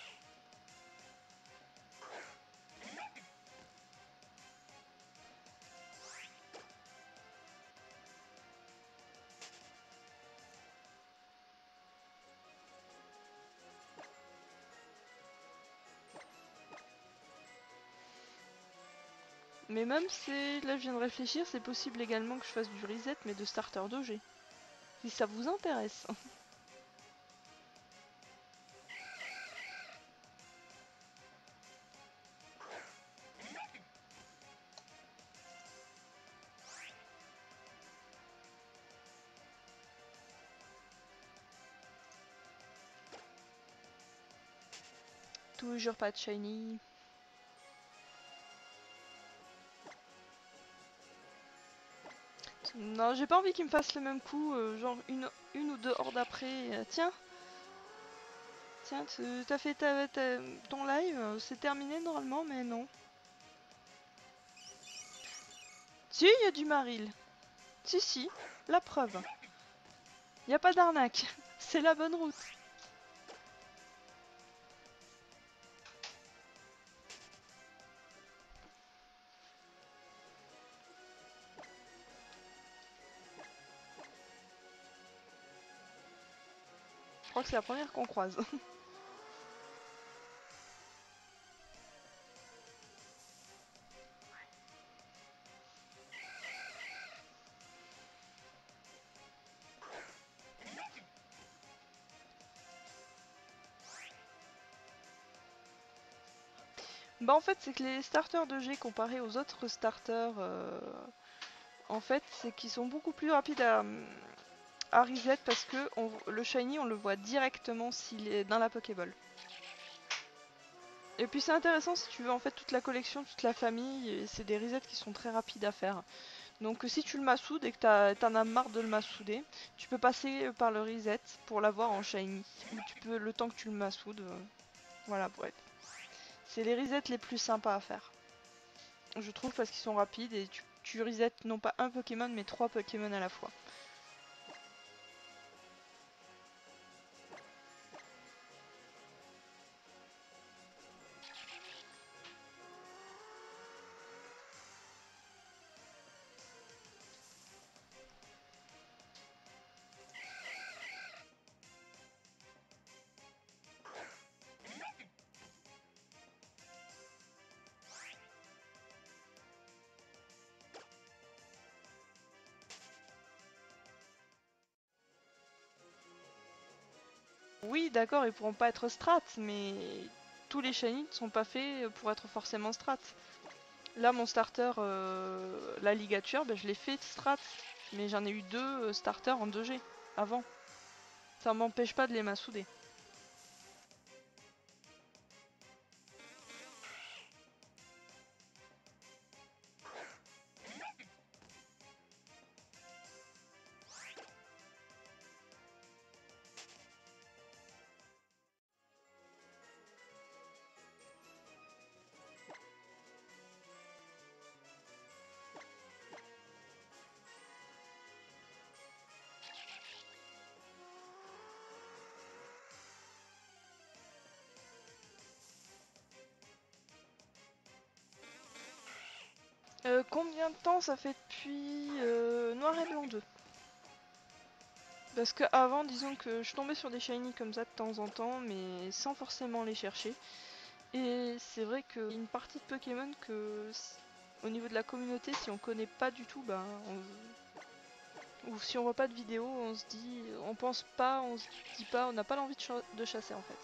Mais même si, là je viens de réfléchir, c'est possible également que je fasse du reset mais de starter d'OG. Si ça vous intéresse. Toujours pas de shiny. Non, j'ai pas envie qu'il me fasse le même coup, genre une ou deux hordes après. Tiens, tiens, t'as fait ton live, c'est terminé normalement, mais non. Si, il y a du Maril. Si, si, la preuve. Y a pas d'arnaque. C'est la bonne route. Je crois que c'est la première qu'on croise. Bah en fait c'est que les starters de G comparés aux autres starters, en fait c'est qu'ils sont beaucoup plus rapides à reset parce que le shiny on le voit directement s'il est dans la Pokéball. Et puis c'est intéressant si tu veux en fait toute la collection, toute la famille, et c'est des resets qui sont très rapides à faire. Donc si tu le massoudes et que t'en as marre de le massouder, tu peux passer par le reset pour l'avoir en shiny. Ou tu peux, le temps que tu le massoudes, voilà bref. C'est les resets les plus sympas à faire. Je trouve parce qu'ils sont rapides et tu resets non pas un Pokémon mais 3 Pokémon à la fois. Oui d'accord, ils pourront pas être strat, mais tous les shiny ne sont pas faits pour être forcément strat. Là mon starter, la ligature, je l'ai fait strat, mais j'en ai eu deux starters en 2G avant. Ça m'empêche pas de les massouder. Combien de temps ça fait depuis Noir et Blanc 2? Parce que avant, disons que je tombais sur des shiny comme ça de temps en temps, mais sans forcément les chercher. Et c'est vrai qu'il y a une partie de Pokémon que, au niveau de la communauté, si on connaît pas du tout, ou si on voit pas de vidéo, on se dit, on pense pas, on se dit pas, on n'a pas l'envie de chasser en fait.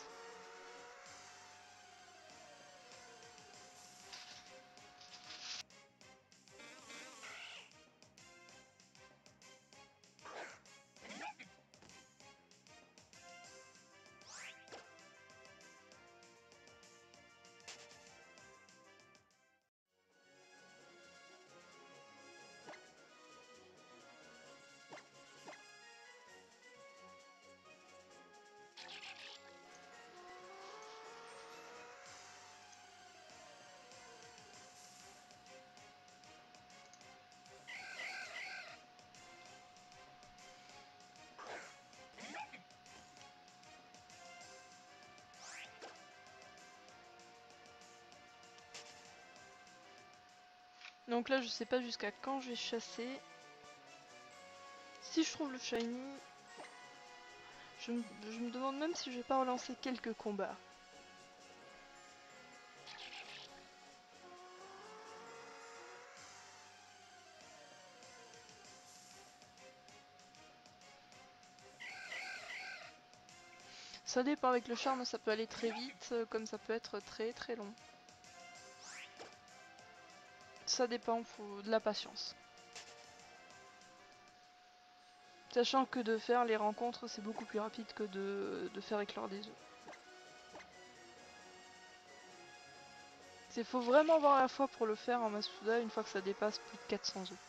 Donc là, je sais pas jusqu'à quand je vais chasser. Si je trouve le shiny, je me demande même si je vais pas relancer quelques combats. Ça dépend, avec le charme, ça peut aller très vite, comme ça peut être très très long. Ça dépend, faut de la patience. Sachant que de faire les rencontres, c'est beaucoup plus rapide que de faire éclore des œufs. Il faut vraiment avoir la foi pour le faire en Masuda une fois que ça dépasse plus de 400 œufs.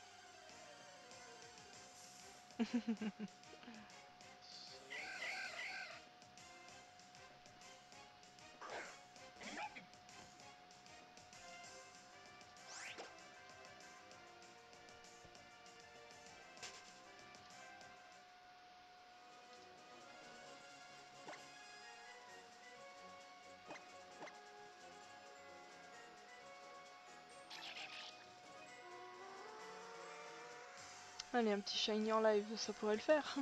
Allez, un petit shiny en live, ça pourrait le faire.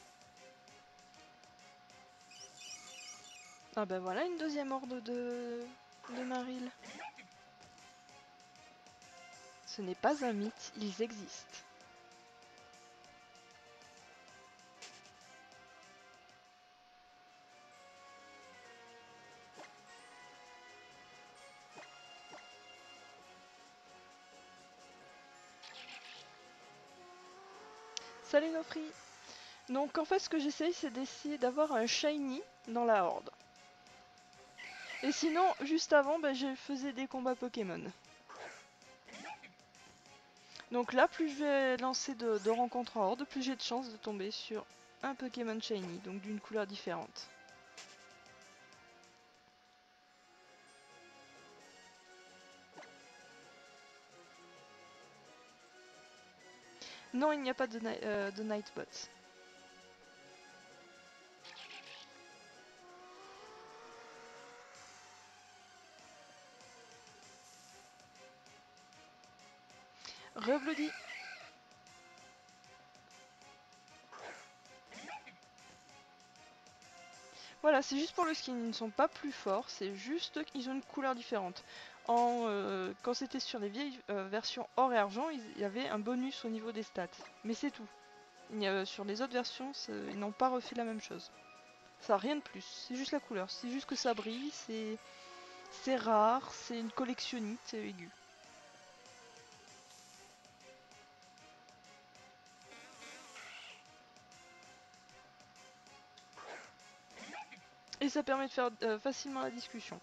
Ah bah voilà une deuxième horde de Marill. Ce n'est pas un mythe, ils existent. Salut Nofri. Donc en fait ce que j'essaye c'est d'essayer d'avoir un shiny dans la horde. Et sinon juste avant je faisais des combats Pokémon. Donc là plus je vais lancer de rencontres en horde, plus j'ai de chances de tomber sur un Pokémon shiny, donc d'une couleur différente. Non, il n'y a pas de Nightbot. Rebloody. Voilà, c'est juste pour le skin, ils ne sont pas plus forts, c'est juste qu'ils ont une couleur différente. Quand c'était sur les vieilles versions or et argent, il y avait un bonus au niveau des stats. Mais c'est tout. Sur les autres versions, ils n'ont pas refait la même chose. Ça n'a rien de plus, c'est juste la couleur. C'est juste que ça brille, c'est rare, c'est une collectionnite aiguë. Et ça permet de faire facilement la discussion.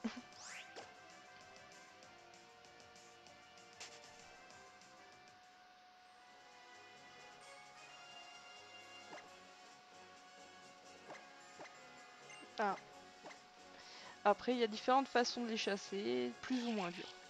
Ah. Après, il y a différentes façons de les chasser, plus ou moins dures.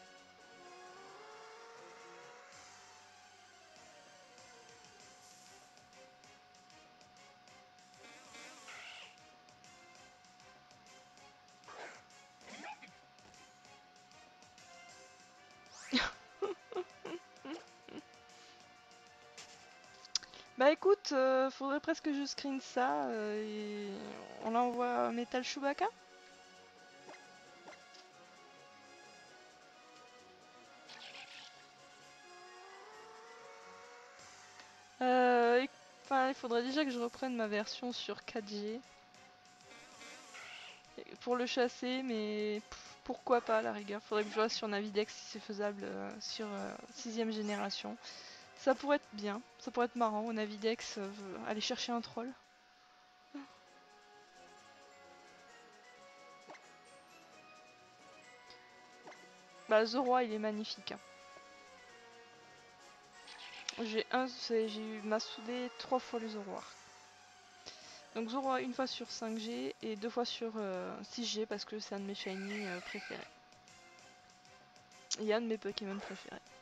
Bah écoute, faudrait presque que je screen ça et on l'envoie à Metal Chewbacca. Enfin, il faudrait déjà que je reprenne ma version sur 4G pour le chasser, mais pourquoi pas à la rigueur. Faudrait que je vois sur Navidex si c'est faisable sur 6ème génération. Ça pourrait être bien, ça pourrait être marrant au Navidex aller chercher un troll. Bah Zoroa il est magnifique. Hein. J'ai eu Massoudé 3 fois le Zoroark. Donc Zoroa une fois sur 5G et 2 fois sur 6G parce que c'est un de mes shiny préférés. Et un de mes Pokémon préférés.